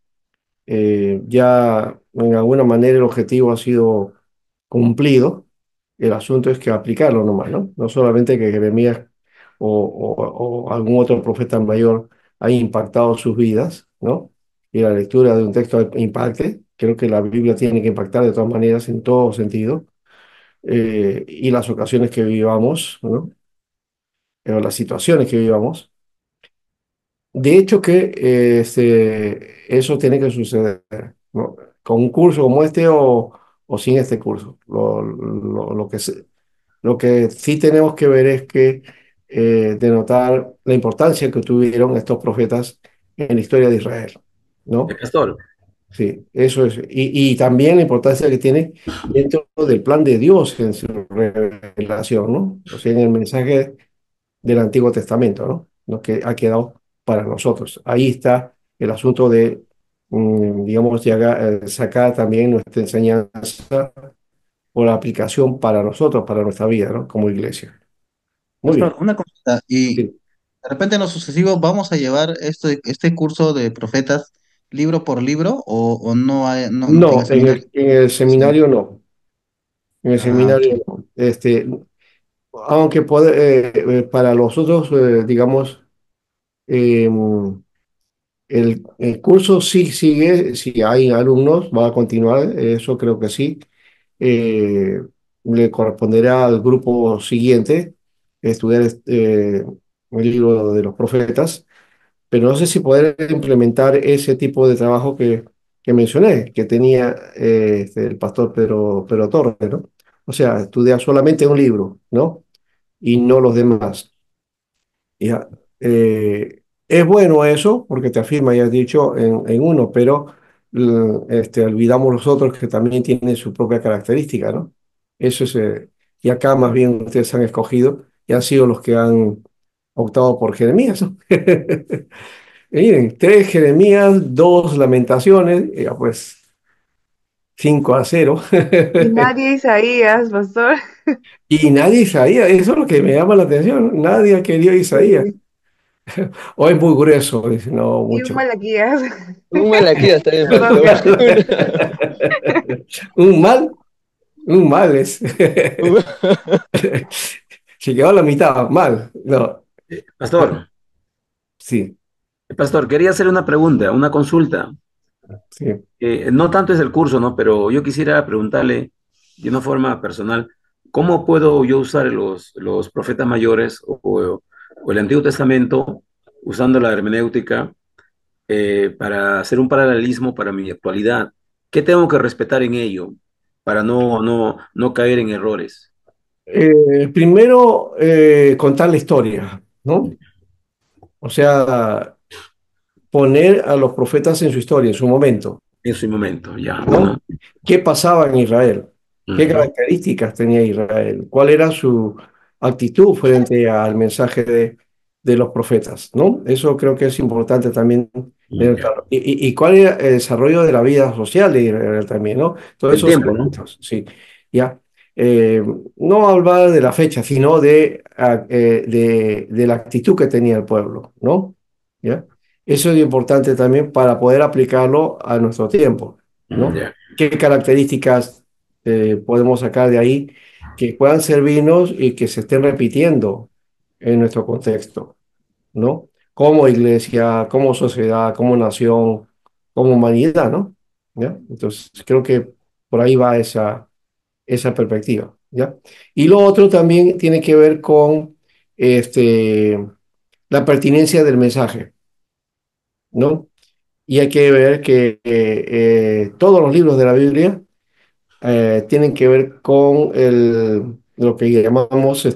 ya en alguna manera el objetivo ha sido cumplido. El asunto es que aplicarlo nomás, ¿no? No solamente que Jeremías o algún otro profeta mayor haya impactado sus vidas, ¿no? Y la lectura de un texto impacte. Creo que la Biblia tiene que impactar de todas maneras en todo sentido. Y las ocasiones que vivamos, ¿no? O las situaciones que vivamos. De hecho que eso tiene que suceder, ¿no? Con un curso como este o sin este curso. Lo que sí tenemos que ver es que denotar la importancia que tuvieron estos profetas en la historia de Israel, ¿no? Pastor, Sí, eso es. Y también la importancia que tiene dentro del plan de Dios en su revelación, ¿no? O sea, en el mensaje del Antiguo Testamento, ¿no? Lo que ha quedado para nosotros. Ahí está el asunto de, digamos, sacar también nuestra enseñanza o la aplicación para nosotros, para nuestra vida, ¿no? Como iglesia. Muy Pastor, bien. una consulta, y Sí. de repente en lo sucesivo vamos a llevar este curso de profetas libro por libro o no hay, no, en el No, seminario. en el seminario no. En el Ah, ok. seminario no. Aunque para los otros, digamos, em, el curso sí sigue, si hay alumnos, va a continuar, eso creo que sí. Eh, Le corresponderá al grupo siguiente estudiar el libro de los profetas, pero no sé si poder implementar ese tipo de trabajo que mencioné, que tenía el pastor Pedro Torres, ¿no? O sea, estudiar solamente un libro, ¿no? Y no los demás. Ya, es bueno eso, porque te afirma, ya has dicho, en uno, pero olvidamos los otros que también tienen su propia característica, ¿no? Eso es, y acá más bien ustedes han escogido y han sido los que han optado por Jeremías, ¿no? Y miren, tres Jeremías, dos Lamentaciones, ya pues 5-0. Y nadie Isaías, pastor. Y nadie Isaías, eso es lo que me llama la atención, ¿no? Nadie ha querido Isaías. Sí. O es muy grueso, dice, no, Y un mucho. Malaquías, Un Malaquías también en todo faltó. caso. Un mal, un mal es. Se quedó a la mitad, mal. No, bueno, pastor, sí, pastor, quería hacer una pregunta, una consulta. sí. No tanto es el curso, ¿no? Pero yo quisiera preguntarle de una forma personal, ¿cómo puedo yo usar los profetas mayores o el Antiguo Testamento usando la hermenéutica para hacer un paralelismo para mi actualidad? ¿Qué tengo que respetar en ello para no caer en errores? Primero, contar la historia, ¿no? O sea, poner a los profetas en su historia, en su momento. en su momento, ya. Ajá. ¿no? ¿Qué pasaba en Israel? ¿Qué Ujú, características tenía Israel? ¿Cuál era su actitud frente al mensaje de los profetas? ¿No? Eso creo que es importante también. ya. Y cuál era el desarrollo de la vida social de Israel también, ¿no? Todos El esos tiempo, ¿no? elementos, sí. Ya. No hablar de la fecha, sino de la actitud que tenía el pueblo, ¿no? ¿Ya? Eso es importante también para poder aplicarlo a nuestro tiempo, ¿no? Ya. ¿Qué características podemos sacar de ahí que puedan servirnos y que se estén repitiendo en nuestro contexto, ¿no? Como iglesia, como sociedad, como nación, como humanidad, ¿no? ¿Ya? Entonces, creo que por ahí va esa perspectiva, ¿ya? Y lo otro también tiene que ver con este, la pertinencia del mensaje, ¿no? Y hay que ver que todos los libros de la Biblia tienen que ver con lo que llamamos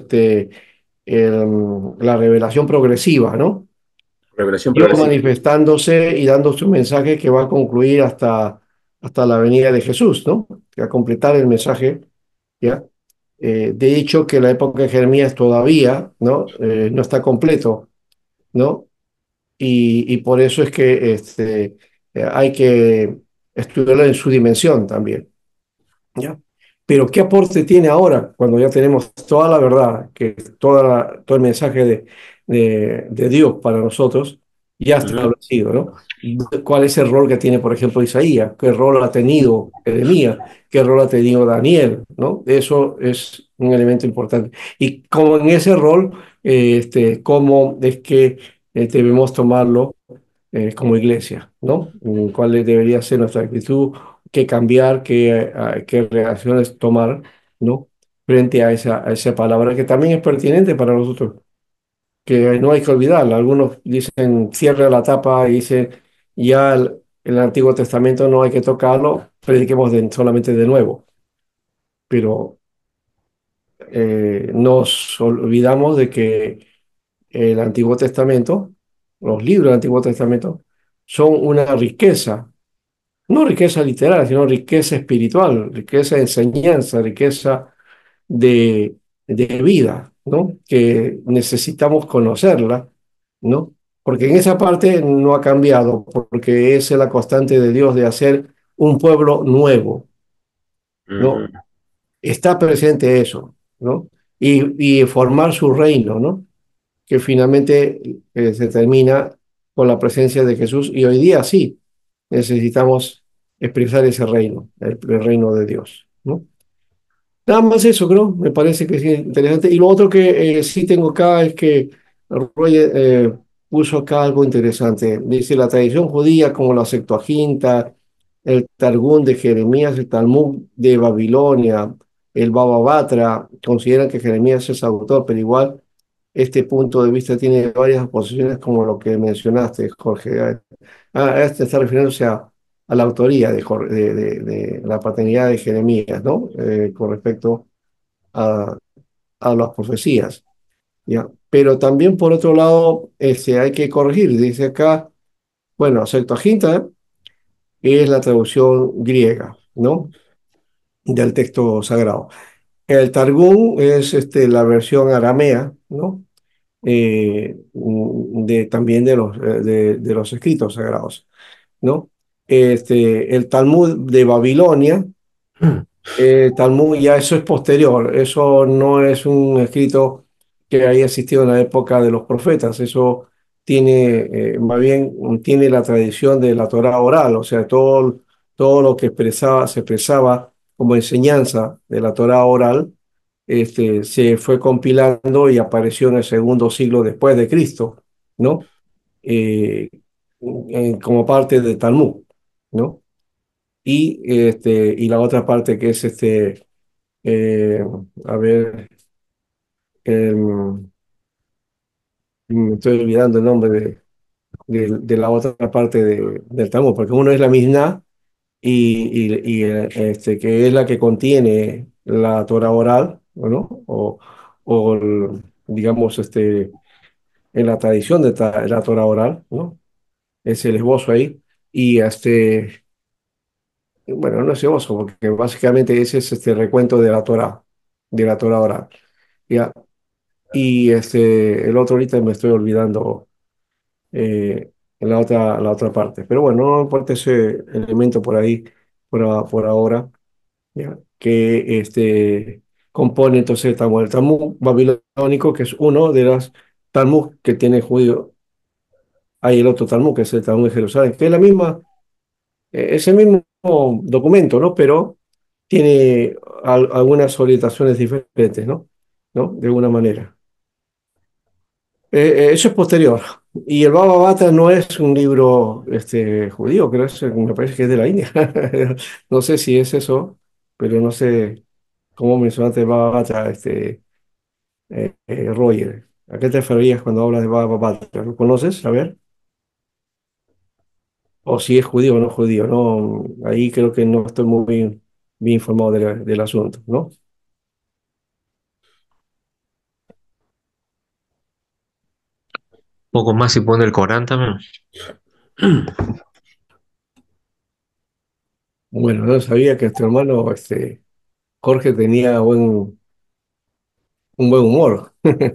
la revelación progresiva, ¿no? Revelación Dios progresiva. manifestándose y dando su mensaje que va a concluir hasta la venida de Jesús, ¿no? A completar el mensaje, ¿ya? De hecho, que la época de Jeremías todavía, ¿no? No está completo, ¿no? Y por eso es que hay que estudiarlo en su dimensión también. ¿Ya? Pero ¿qué aporte tiene ahora cuando ya tenemos toda la verdad, que todo el mensaje de Dios para nosotros ya Ujú, establecido, ¿no? ¿Cuál es el rol que tiene, por ejemplo, Isaías? ¿Qué rol ha tenido Jeremías? ¿Qué rol ha tenido Daniel? ¿No? Eso es un elemento importante. Y como en ese rol, cómo es que debemos tomarlo como iglesia, ¿no? ¿Cuál debería ser nuestra actitud? ¿Qué cambiar? ¿Qué reacciones tomar? ¿No? Frente a esa palabra que también es pertinente para nosotros, que no hay que olvidarla. Algunos dicen, cierra la tapa y dicen, ya el Antiguo Testamento no hay que tocarlo, prediquemos solamente de nuevo. Pero nos olvidamos de que el Antiguo Testamento, los libros del Antiguo Testamento, son una riqueza, no riqueza literal, sino riqueza espiritual, riqueza de enseñanza, riqueza de vida, ¿no? Que necesitamos conocerla, ¿no? Porque en esa parte no ha cambiado, porque esa es la constante de Dios de hacer un pueblo nuevo, ujú, ¿no? Está presente eso, ¿no? Y formar su reino, ¿no? Que finalmente se termina con la presencia de Jesús y hoy día sí necesitamos expresar ese reino, el reino de Dios, ¿no? Nada más eso, creo, me parece que es interesante. Y lo otro que sí tengo acá es que Roger puso acá algo interesante. Dice la tradición judía como la Septuaginta, el Targum de Jeremías, el Talmud de Babilonia, el Baba Batra, consideran que Jeremías es autor, pero igual este punto de vista tiene varias posiciones como lo que mencionaste, Jorge. Este está refiriéndose a la autoría de la paternidad de Jeremías, ¿no? Con respecto a, a las profecías, ¿ya? Pero también, por otro lado, hay que corregir. Dice acá, bueno, Septuaginta es la traducción griega, ¿no? Del texto sagrado. El Targum es la versión aramea, ¿no? También de los escritos sagrados, ¿no? El Talmud de Babilonia, Talmud ya eso es posterior, eso no es un escrito que haya existido en la época de los profetas, eso tiene, más bien, tiene la tradición de la Torá oral, o sea, todo lo que se expresaba como enseñanza de la Torá oral, se fue compilando y apareció en el segundo siglo después de Cristo, ¿no? Como parte del Talmud, ¿no? Y la otra parte que es eh, a ver, me estoy olvidando el nombre de la otra parte del Talmud, porque uno es la Mishnah que es la que contiene la Torah oral, ¿no? Digamos, en la tradición de la Torah oral, ¿no? Es el esbozo ahí. Y bueno, no es oso, porque básicamente ese es este recuento de la Torá oral. ¿Ya? Y el otro ahorita me estoy olvidando eh, la otra parte. Pero bueno, no importa ese elemento por ahí, por ahora, ¿ya? Que compone entonces el Talmud babilónico, que es uno de los Talmud que tiene judío. Hay el otro Talmud, que es el Talmud de Jerusalén, que es es el mismo documento, ¿no? Pero tiene algunas orientaciones diferentes, ¿no? ¿No? De alguna manera. Eso es posterior. Y el Baba Batra no es un libro judío, me parece que es de la India. No sé si es eso, pero no sé cómo mencionaste el Baba Batra, Roger. ¿A qué te referías cuando hablas de Baba Batra? ¿Lo conoces? A ver. O si es judío o no judío, ¿no? Ahí creo que no estoy muy bien informado del asunto, ¿no? Poco más si pone el Corán también. Bueno, no sabía que tu hermano, Jorge, tenía un buen humor.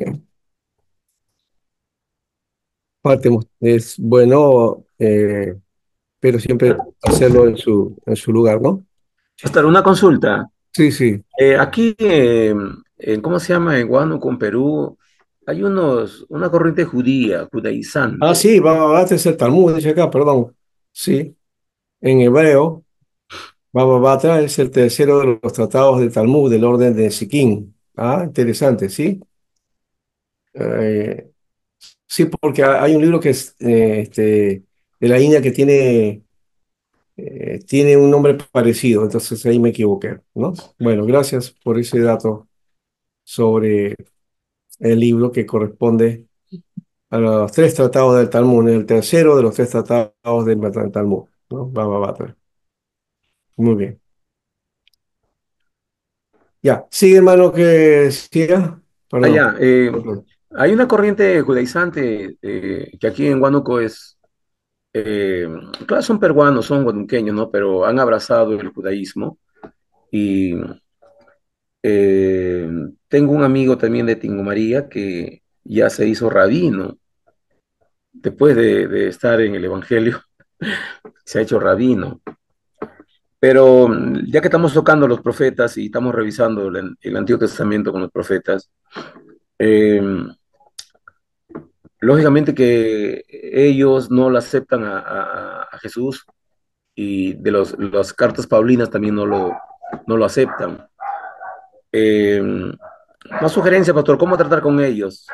Aparte, es bueno, pero siempre hacerlo en su lugar, ¿no? Pastor, una consulta. Sí, sí. Aquí, ¿cómo se llama? En Huánuco, en Perú, hay una corriente judía, Ah, judaizante. sí, Baba Batra es el Talmud, dice acá, perdón. Sí, en hebreo, Baba Batra es el tercero de los tratados del Talmud del orden de Sikkim. Ah, interesante, sí. Eh, sí, porque hay un libro que es de la India que tiene un nombre parecido, entonces ahí me equivoqué, ¿no? Bueno, gracias por ese dato sobre el libro que corresponde a los tres tratados del Talmud, el tercero de los tres tratados del Talmud, ¿no? Baba Batra. Muy bien. Ya, sigue hermano que siga. Perdón. Allá, hay una corriente judaizante que aquí en Huánuco eh, claro, son peruanos, son huanuqueños, ¿no? Pero han abrazado el judaísmo y eh, tengo un amigo también de Tingo María que ya se hizo rabino después de estar en el Evangelio, se ha hecho rabino. Pero ya que estamos tocando los profetas y estamos revisando el Antiguo Testamento con los profetas, eh, lógicamente que ellos no lo aceptan a Jesús y de las cartas paulinas también no lo aceptan. Eh, una sugerencia, pastor, ¿cómo tratar con ellos?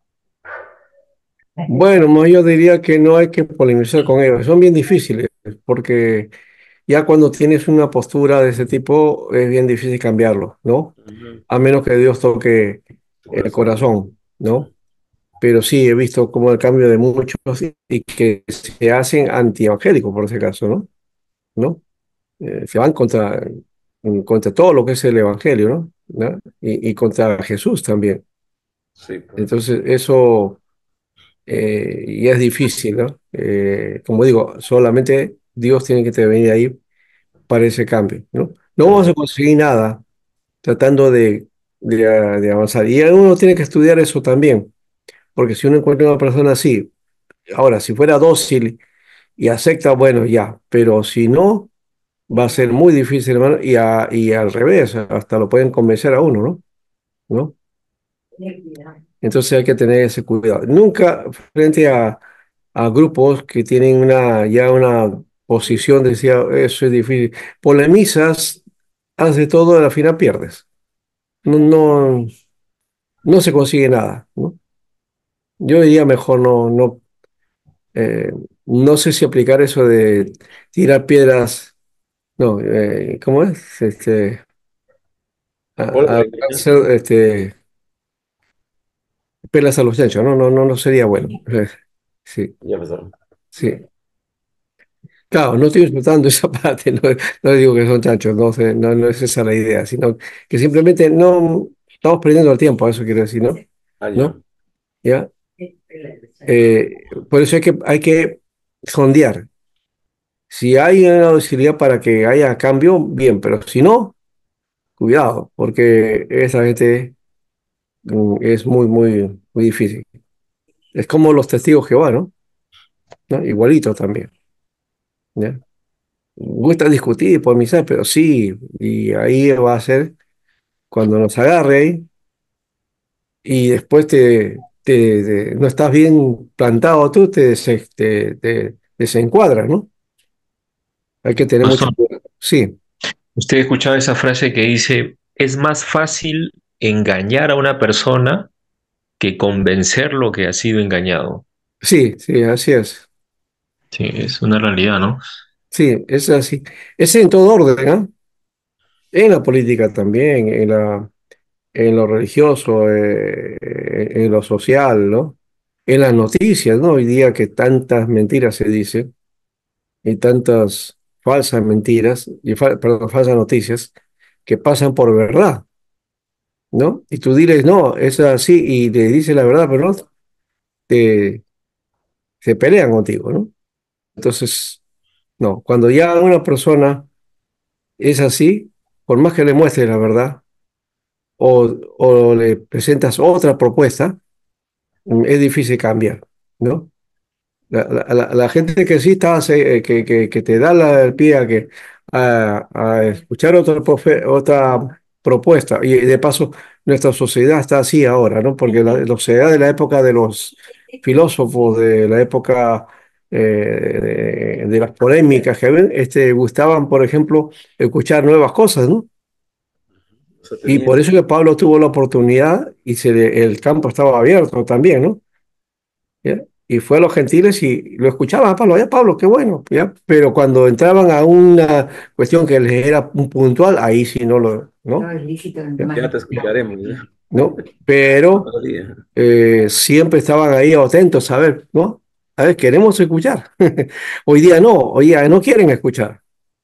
Bueno, más yo diría que no hay que polemizar con ellos. Son bien difíciles, porque ya cuando tienes una postura de ese tipo, es bien difícil cambiarlo, ¿no? Ujú. A menos que Dios toque Tu el corazón. corazón, ¿no? Pero sí he visto como el cambio de muchos y que se hacen antievangélicos, por ese caso, ¿no? ¿No? Se van contra todo lo que es el evangelio, ¿no? ¿No? Y contra Jesús también. Sí, pues. Entonces, eso ya es difícil, ¿no? Como digo, solamente Dios tiene que intervenir ahí para ese cambio, ¿no? No vamos a Ujú. conseguir nada tratando de avanzar. Y uno tiene que estudiar eso también, porque si uno encuentra una persona así, ahora, si fuera dócil y acepta, bueno, ya, pero si no, va a ser muy difícil, hermano, y al revés, hasta lo pueden convencer a uno, ¿no? ¿No? Entonces hay que tener ese cuidado. Nunca frente a grupos que tienen ya una posición, decía, eso es difícil. Polemizas, haces de todo, al final pierdes. No, no, no se consigue nada, ¿no? Yo diría mejor eh, no sé si aplicar eso de tirar piedras, no, ¿cómo es? Pólvora de cañón. Hacer, pelas a los chanchos, no sería bueno. Sí, Ya, pastor. sí. Claro, no estoy explotando esa parte, no digo que son chanchos, no es esa la idea, sino que simplemente no estamos perdiendo el tiempo, eso quiero decir, ¿no? Ah, ya. ¿No? ¿Ya? Por eso hay que sondear, Si hay una posibilidad para que haya cambio, bien, pero si no, cuidado, porque esa gente es muy, muy, muy difícil. Es como los testigos de Jehová, ¿no? ¿No? Igualito también, ¿ya? Gusta discutir por misa, pero sí, y ahí va a ser cuando nos agarre ahí y después no estás bien plantado tú, te desencuadras, ¿no? Hay que tener mucho Pastor, cuidado. Sí, usted ha escuchado esa frase que dice, es más fácil engañar a una persona que convencerlo que ha sido engañado. sí, sí, así es. Sí, es una realidad, ¿no? Sí, es así. Es en todo orden, ¿ah? En la política también, en lo religioso, en lo social, ¿no? En las noticias, ¿no? Hoy día que tantas mentiras se dicen y tantas falsas mentiras, perdón, falsas noticias que pasan por verdad, ¿no? Y tú diles, no, es así, y le dices la verdad, pero no, te, se pelean contigo, ¿no? Entonces, no, cuando ya una persona es así, por más que le muestres la verdad o le presentas otra propuesta, es difícil cambiar, ¿no? La gente que sí está, que te da el pie a escuchar otra propuesta, y de paso nuestra sociedad está así ahora, ¿no? Porque la sociedad de la época de los filósofos, de la época de las polémicas que ven, gustaban, por ejemplo, escuchar nuevas cosas, ¿no? Eso Y tenía. por eso que Pablo tuvo la oportunidad y el campo estaba abierto también, ¿no? ¿Ya? Y fue a los gentiles y lo escuchaban a Pablo, ya Pablo, qué bueno, ¿ya? Pero cuando entraban a una cuestión que les era un puntual, ahí sí no lo, ¿no? ¿Ya? Ya te escucharemos, ¿ya? ¿No? Pero Otro día. siempre estaban ahí atentos a ver, ¿no? A ver, queremos escuchar. Hoy día no, hoy día no quieren escuchar.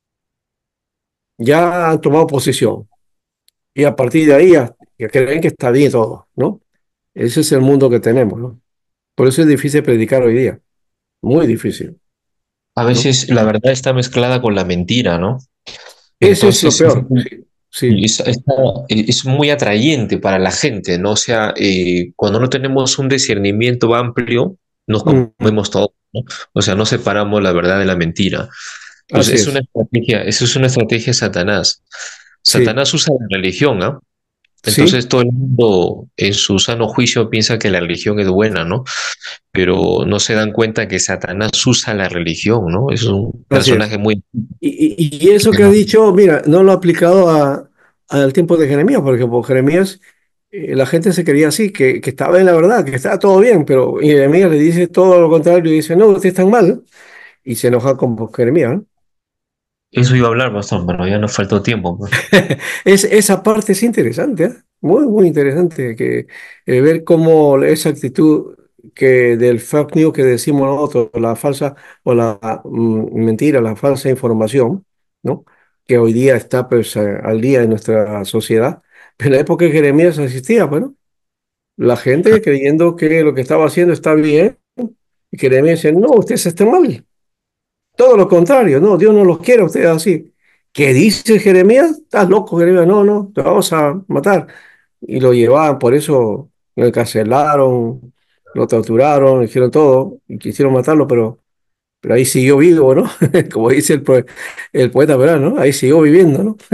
Ya han tomado posición. Y a partir de ahí ya creen que está bien todo, ¿no? Ese es el mundo que tenemos, ¿no? Por eso es difícil predicar hoy día, muy difícil, A ¿no? veces la verdad está mezclada con la mentira, ¿no? Ese es lo Entonces, peor, sí, sí. es muy atrayente para la gente, ¿no? O sea, cuando no tenemos un discernimiento amplio, nos Mm, comemos todo, ¿no? O sea, no separamos la verdad de la mentira. Entonces, así es, eso es una estrategia de Satanás. sí, Satanás usa la religión, ¿ah? sí, Entonces todo el mundo en su sano juicio piensa que la religión es buena, ¿no? Pero no se dan cuenta que Satanás usa la religión, ¿no? Es un así es. personaje muy... Y eso que has dicho, mira, no lo ha aplicado al tiempo de Jeremías, porque por Jeremías la gente se creía así, que estaba en la verdad, que estaba todo bien, pero Jeremías le dice todo lo contrario y dice, no, usted está mal, y se enoja con Jeremías, ¿no? Eso iba a hablar, bastante, pero ya nos faltó tiempo, pues. Esa parte es interesante, ¿eh? Muy, muy interesante que ver cómo esa actitud que del fake news que decimos nosotros, la falsa o la mentira, la falsa información, ¿no? Que hoy día está pues, al día en nuestra sociedad. Pero en la época de Jeremías existía, bueno, la gente creyendo que lo que estaba haciendo está bien, y Jeremías dice, no, usted se está mal. Todo lo contrario, no, Dios no los quiere a ustedes así. ¿Qué dice Jeremías? Estás loco, Jeremías, no, no, te vamos a matar. Y lo llevaban, por eso lo encarcelaron, lo torturaron, hicieron todo, y quisieron matarlo, pero ahí siguió vivo, ¿no? Como dice el poeta Perón, ¿no? Ahí siguió viviendo, ¿no?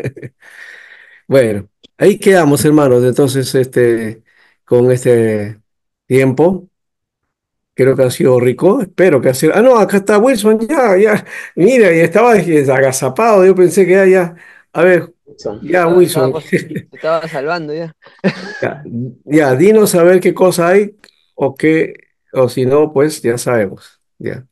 Bueno, ahí quedamos, hermanos, entonces, con este tiempo. Creo que ha sido rico, espero que ha sido. Ah, no, acá está Wilson, ya, ya. Mira, y estaba agazapado, yo pensé que ya, ya. A ver, Son. ya, Wilson. Te estaba salvando ya. Ya, ya, dinos a ver qué cosa hay o qué, o si no, pues ya sabemos. Ya.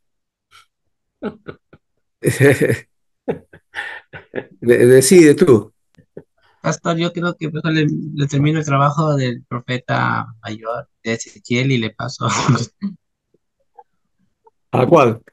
Decide tú. Pastor, yo creo que mejor le termino el trabajo del profeta mayor de Ezequiel y le paso. ¿A cuál?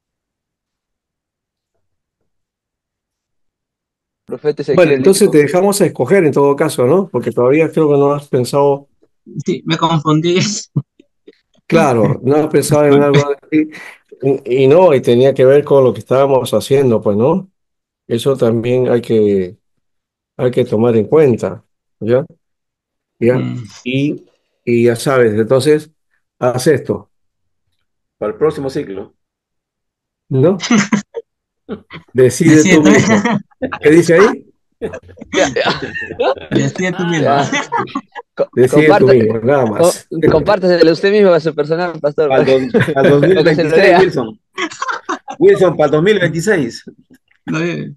Profeta Bueno, Ezequiel entonces te dijo. dejamos a escoger en todo caso, ¿no? Porque todavía creo que no has pensado, Sí, me confundí. claro, no has pensado en algo así. y no, y tenía que ver con lo que estábamos haciendo, pues, ¿no? Eso también hay que tomar en cuenta, ¿ya? ¿Ya? Mm. Y, y ya sabes, entonces, haz esto, Para el próximo ciclo. ¿no? Decide Decide tú tú, mismo. ¿Qué dice ahí? Ya, ya, decide tú mismo. ya. Decide tú Comparta, mismo, nada más. compártaselo usted mismo a su personal, pastor, Para el para que se lo 2026, lea. Wilson. Wilson, para el 2026. No,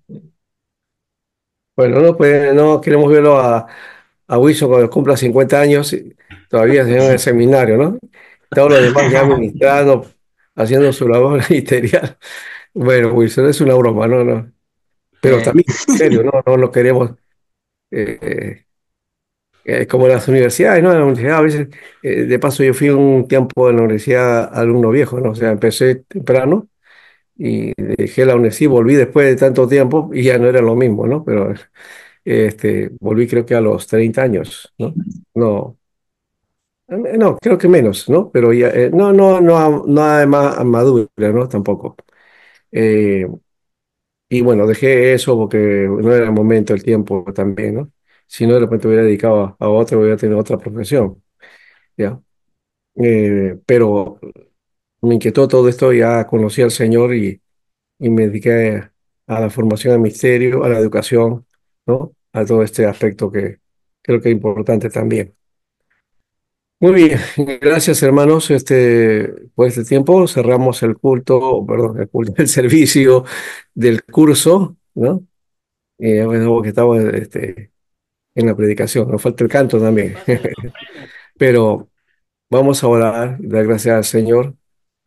Bueno, no, pues, no queremos verlo a Wilson cuando cumpla 50 años, todavía en el seminario, ¿no? Todos los demás ya ministrando, haciendo su labor ministerial. Bueno, Wilson, es una broma, ¿no? No. Pero eh, también, en serio, no lo queremos, eh, como las universidades, ¿no? En la universidad a veces, de paso yo fui un tiempo en la universidad alumno viejo, ¿no? O sea, empecé temprano y dejé la universidad, volví después de tanto tiempo y ya no era lo mismo, ¿no? Pero volví creo que a los 30 años, ¿no? No, no, creo que menos, ¿no? Pero ya, no además madura, ¿no? Tampoco. Eh, y bueno, dejé eso porque no era el momento, el tiempo también, ¿no? Si no, de repente hubiera dedicado a otro, hubiera tenido otra profesión, ¿ya? Pero me inquietó todo esto, ya conocí al Señor y me dediqué a la formación del misterio, a la educación, ¿no? A todo este aspecto que creo que es importante también. Muy bien, gracias hermanos por este tiempo. Cerramos el culto, perdón, el culto, el servicio del curso, ¿no? Bueno, que estamos en la predicación, nos falta el canto también. Pero vamos a orar, dar gracias al Señor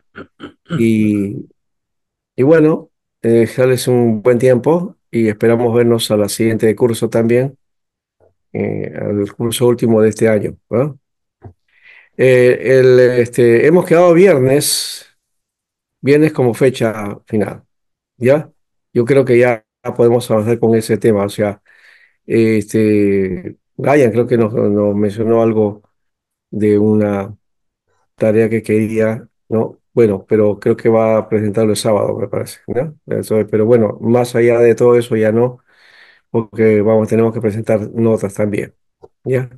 y, y bueno, dejarles un buen tiempo y esperamos vernos a la siguiente curso también, al curso último de este año, ¿no? Hemos quedado viernes como fecha final, ¿ya? Yo creo que ya podemos avanzar con ese tema, o sea, Brian creo que nos mencionó algo de una tarea que quería, ¿no? Bueno, pero creo que va a presentarlo el sábado, me parece, ¿no? Pero bueno, más allá de todo eso ya no, porque tenemos que presentar notas también, ¿ya?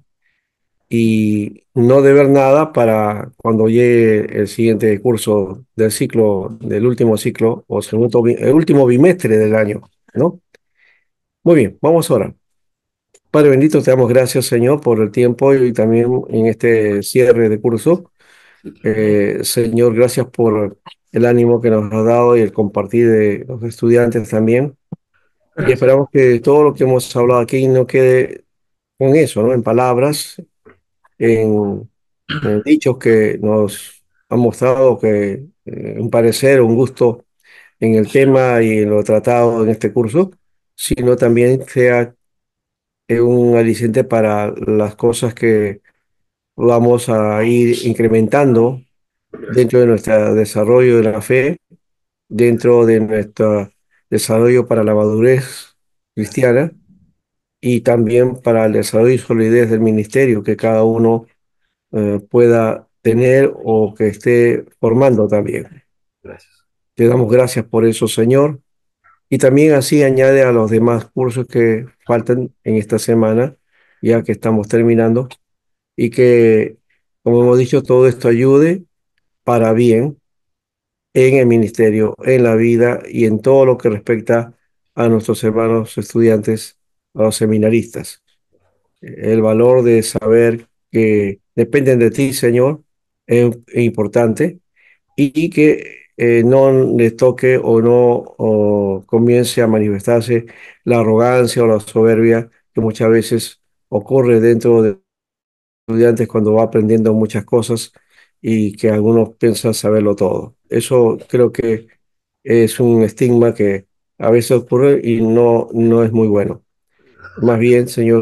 Y no deber nada para cuando llegue el siguiente curso del ciclo, del último ciclo, o el último bimestre del año, ¿no? Muy bien, vamos ahora. Padre bendito, te damos gracias, Señor, por el tiempo y también en este cierre de curso. Señor, gracias por el ánimo que nos has dado y el compartir de los estudiantes también. Y esperamos que todo lo que hemos hablado aquí no quede con eso, ¿no? En palabras, en, en dichos que nos han mostrado que un parecer, un gusto en el tema y en lo tratado en este curso, sino también sea un aliciente para las cosas que vamos a ir incrementando dentro de nuestro desarrollo de la fe, dentro de nuestro desarrollo para la madurez cristiana y también para el desarrollo y solidez del ministerio que cada uno pueda tener o que esté formando también. Gracias. Te damos gracias por eso, Señor. Y también así añade a los demás cursos que faltan en esta semana, ya que estamos terminando, y que, como hemos dicho, todo esto ayude para bien en el ministerio, en la vida y en todo lo que respecta a nuestros hermanos estudiantes, a los seminaristas. El valor de saber que dependen de ti, Señor, es importante y que no les toque o no o comience a manifestarse la arrogancia o la soberbia que muchas veces ocurre dentro de estudiantes cuando va aprendiendo muchas cosas y que algunos piensan saberlo todo. Eso creo que es un estigma que a veces ocurre y no es muy bueno. Más bien, Señor,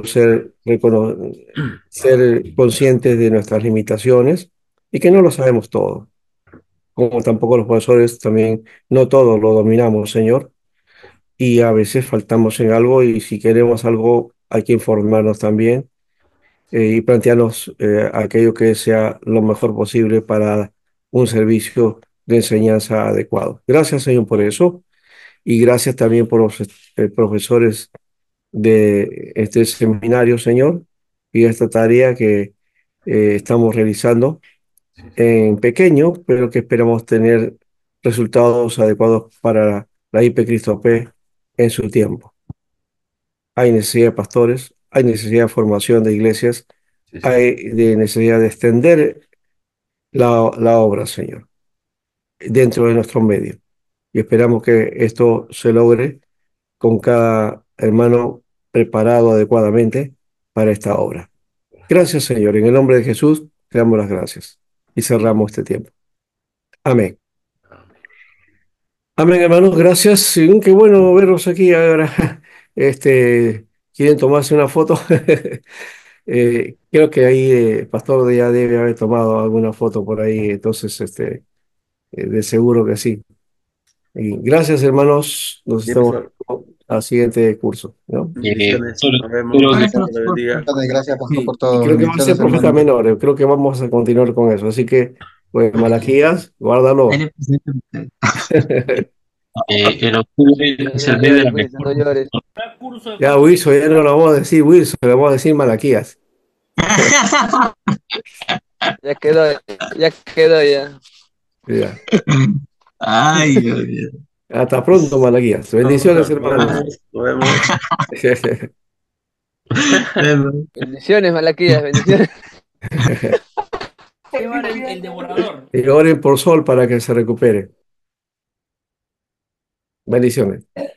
ser conscientes de nuestras limitaciones y que no lo sabemos todo. Como tampoco los profesores también, no todo lo dominamos, Señor, y a veces faltamos en algo y si queremos algo hay que informarnos también y plantearnos aquello que sea lo mejor posible para un servicio de enseñanza adecuados. Gracias, Señor, por eso. Y gracias también por los profesores de este seminario, Señor, y esta tarea que estamos realizando en pequeño, pero que esperamos tener resultados adecuados para la IP Cristo P en su tiempo. Hay necesidad de pastores, hay necesidad de formación de iglesias, Sí, sí. hay de necesidad de extender la obra, Señor, dentro de nuestro medio. Y esperamos que esto se logre con cada hermano preparado adecuadamente para esta obra. Gracias, Señor. En el nombre de Jesús, te damos las gracias y cerramos este tiempo. Amén. Amén, hermanos. Gracias. Y qué bueno verlos aquí ahora. ¿Quieren tomarse una foto? Creo que ahí el pastor ya debe haber tomado alguna foto por ahí. Entonces, de seguro que sí. Y gracias, hermanos. Nos Bien, estamos pastor. viendo al siguiente curso, ¿no? Bendiciones. Nos vemos. Espero Vale, que Dios te profesor. bendiga. Gracias, pastor, por Y todo. creo que va a ser Bendiciones, profeta hermano. menor. Creo que vamos a continuar con eso. Así que, pues, Malaquías, Ahí guárdalo. le presento. en octubre No, es no el mes de llores, la Wilson, no mejor. llores. Ya, Wilson, ya no lo vamos a decir Wilson, le vamos a decir Malaquías. Ya quedó, ya quedó ya. Ya. Ay, Dios mío. Hasta pronto, Malaquías. No, Bendiciones, pastor. Nos hermanos. vemos. Nos vemos. Bendiciones, Malaquías, bendiciones. Llevar el devorador. Y oren por Sol para que se recupere. Bendiciones.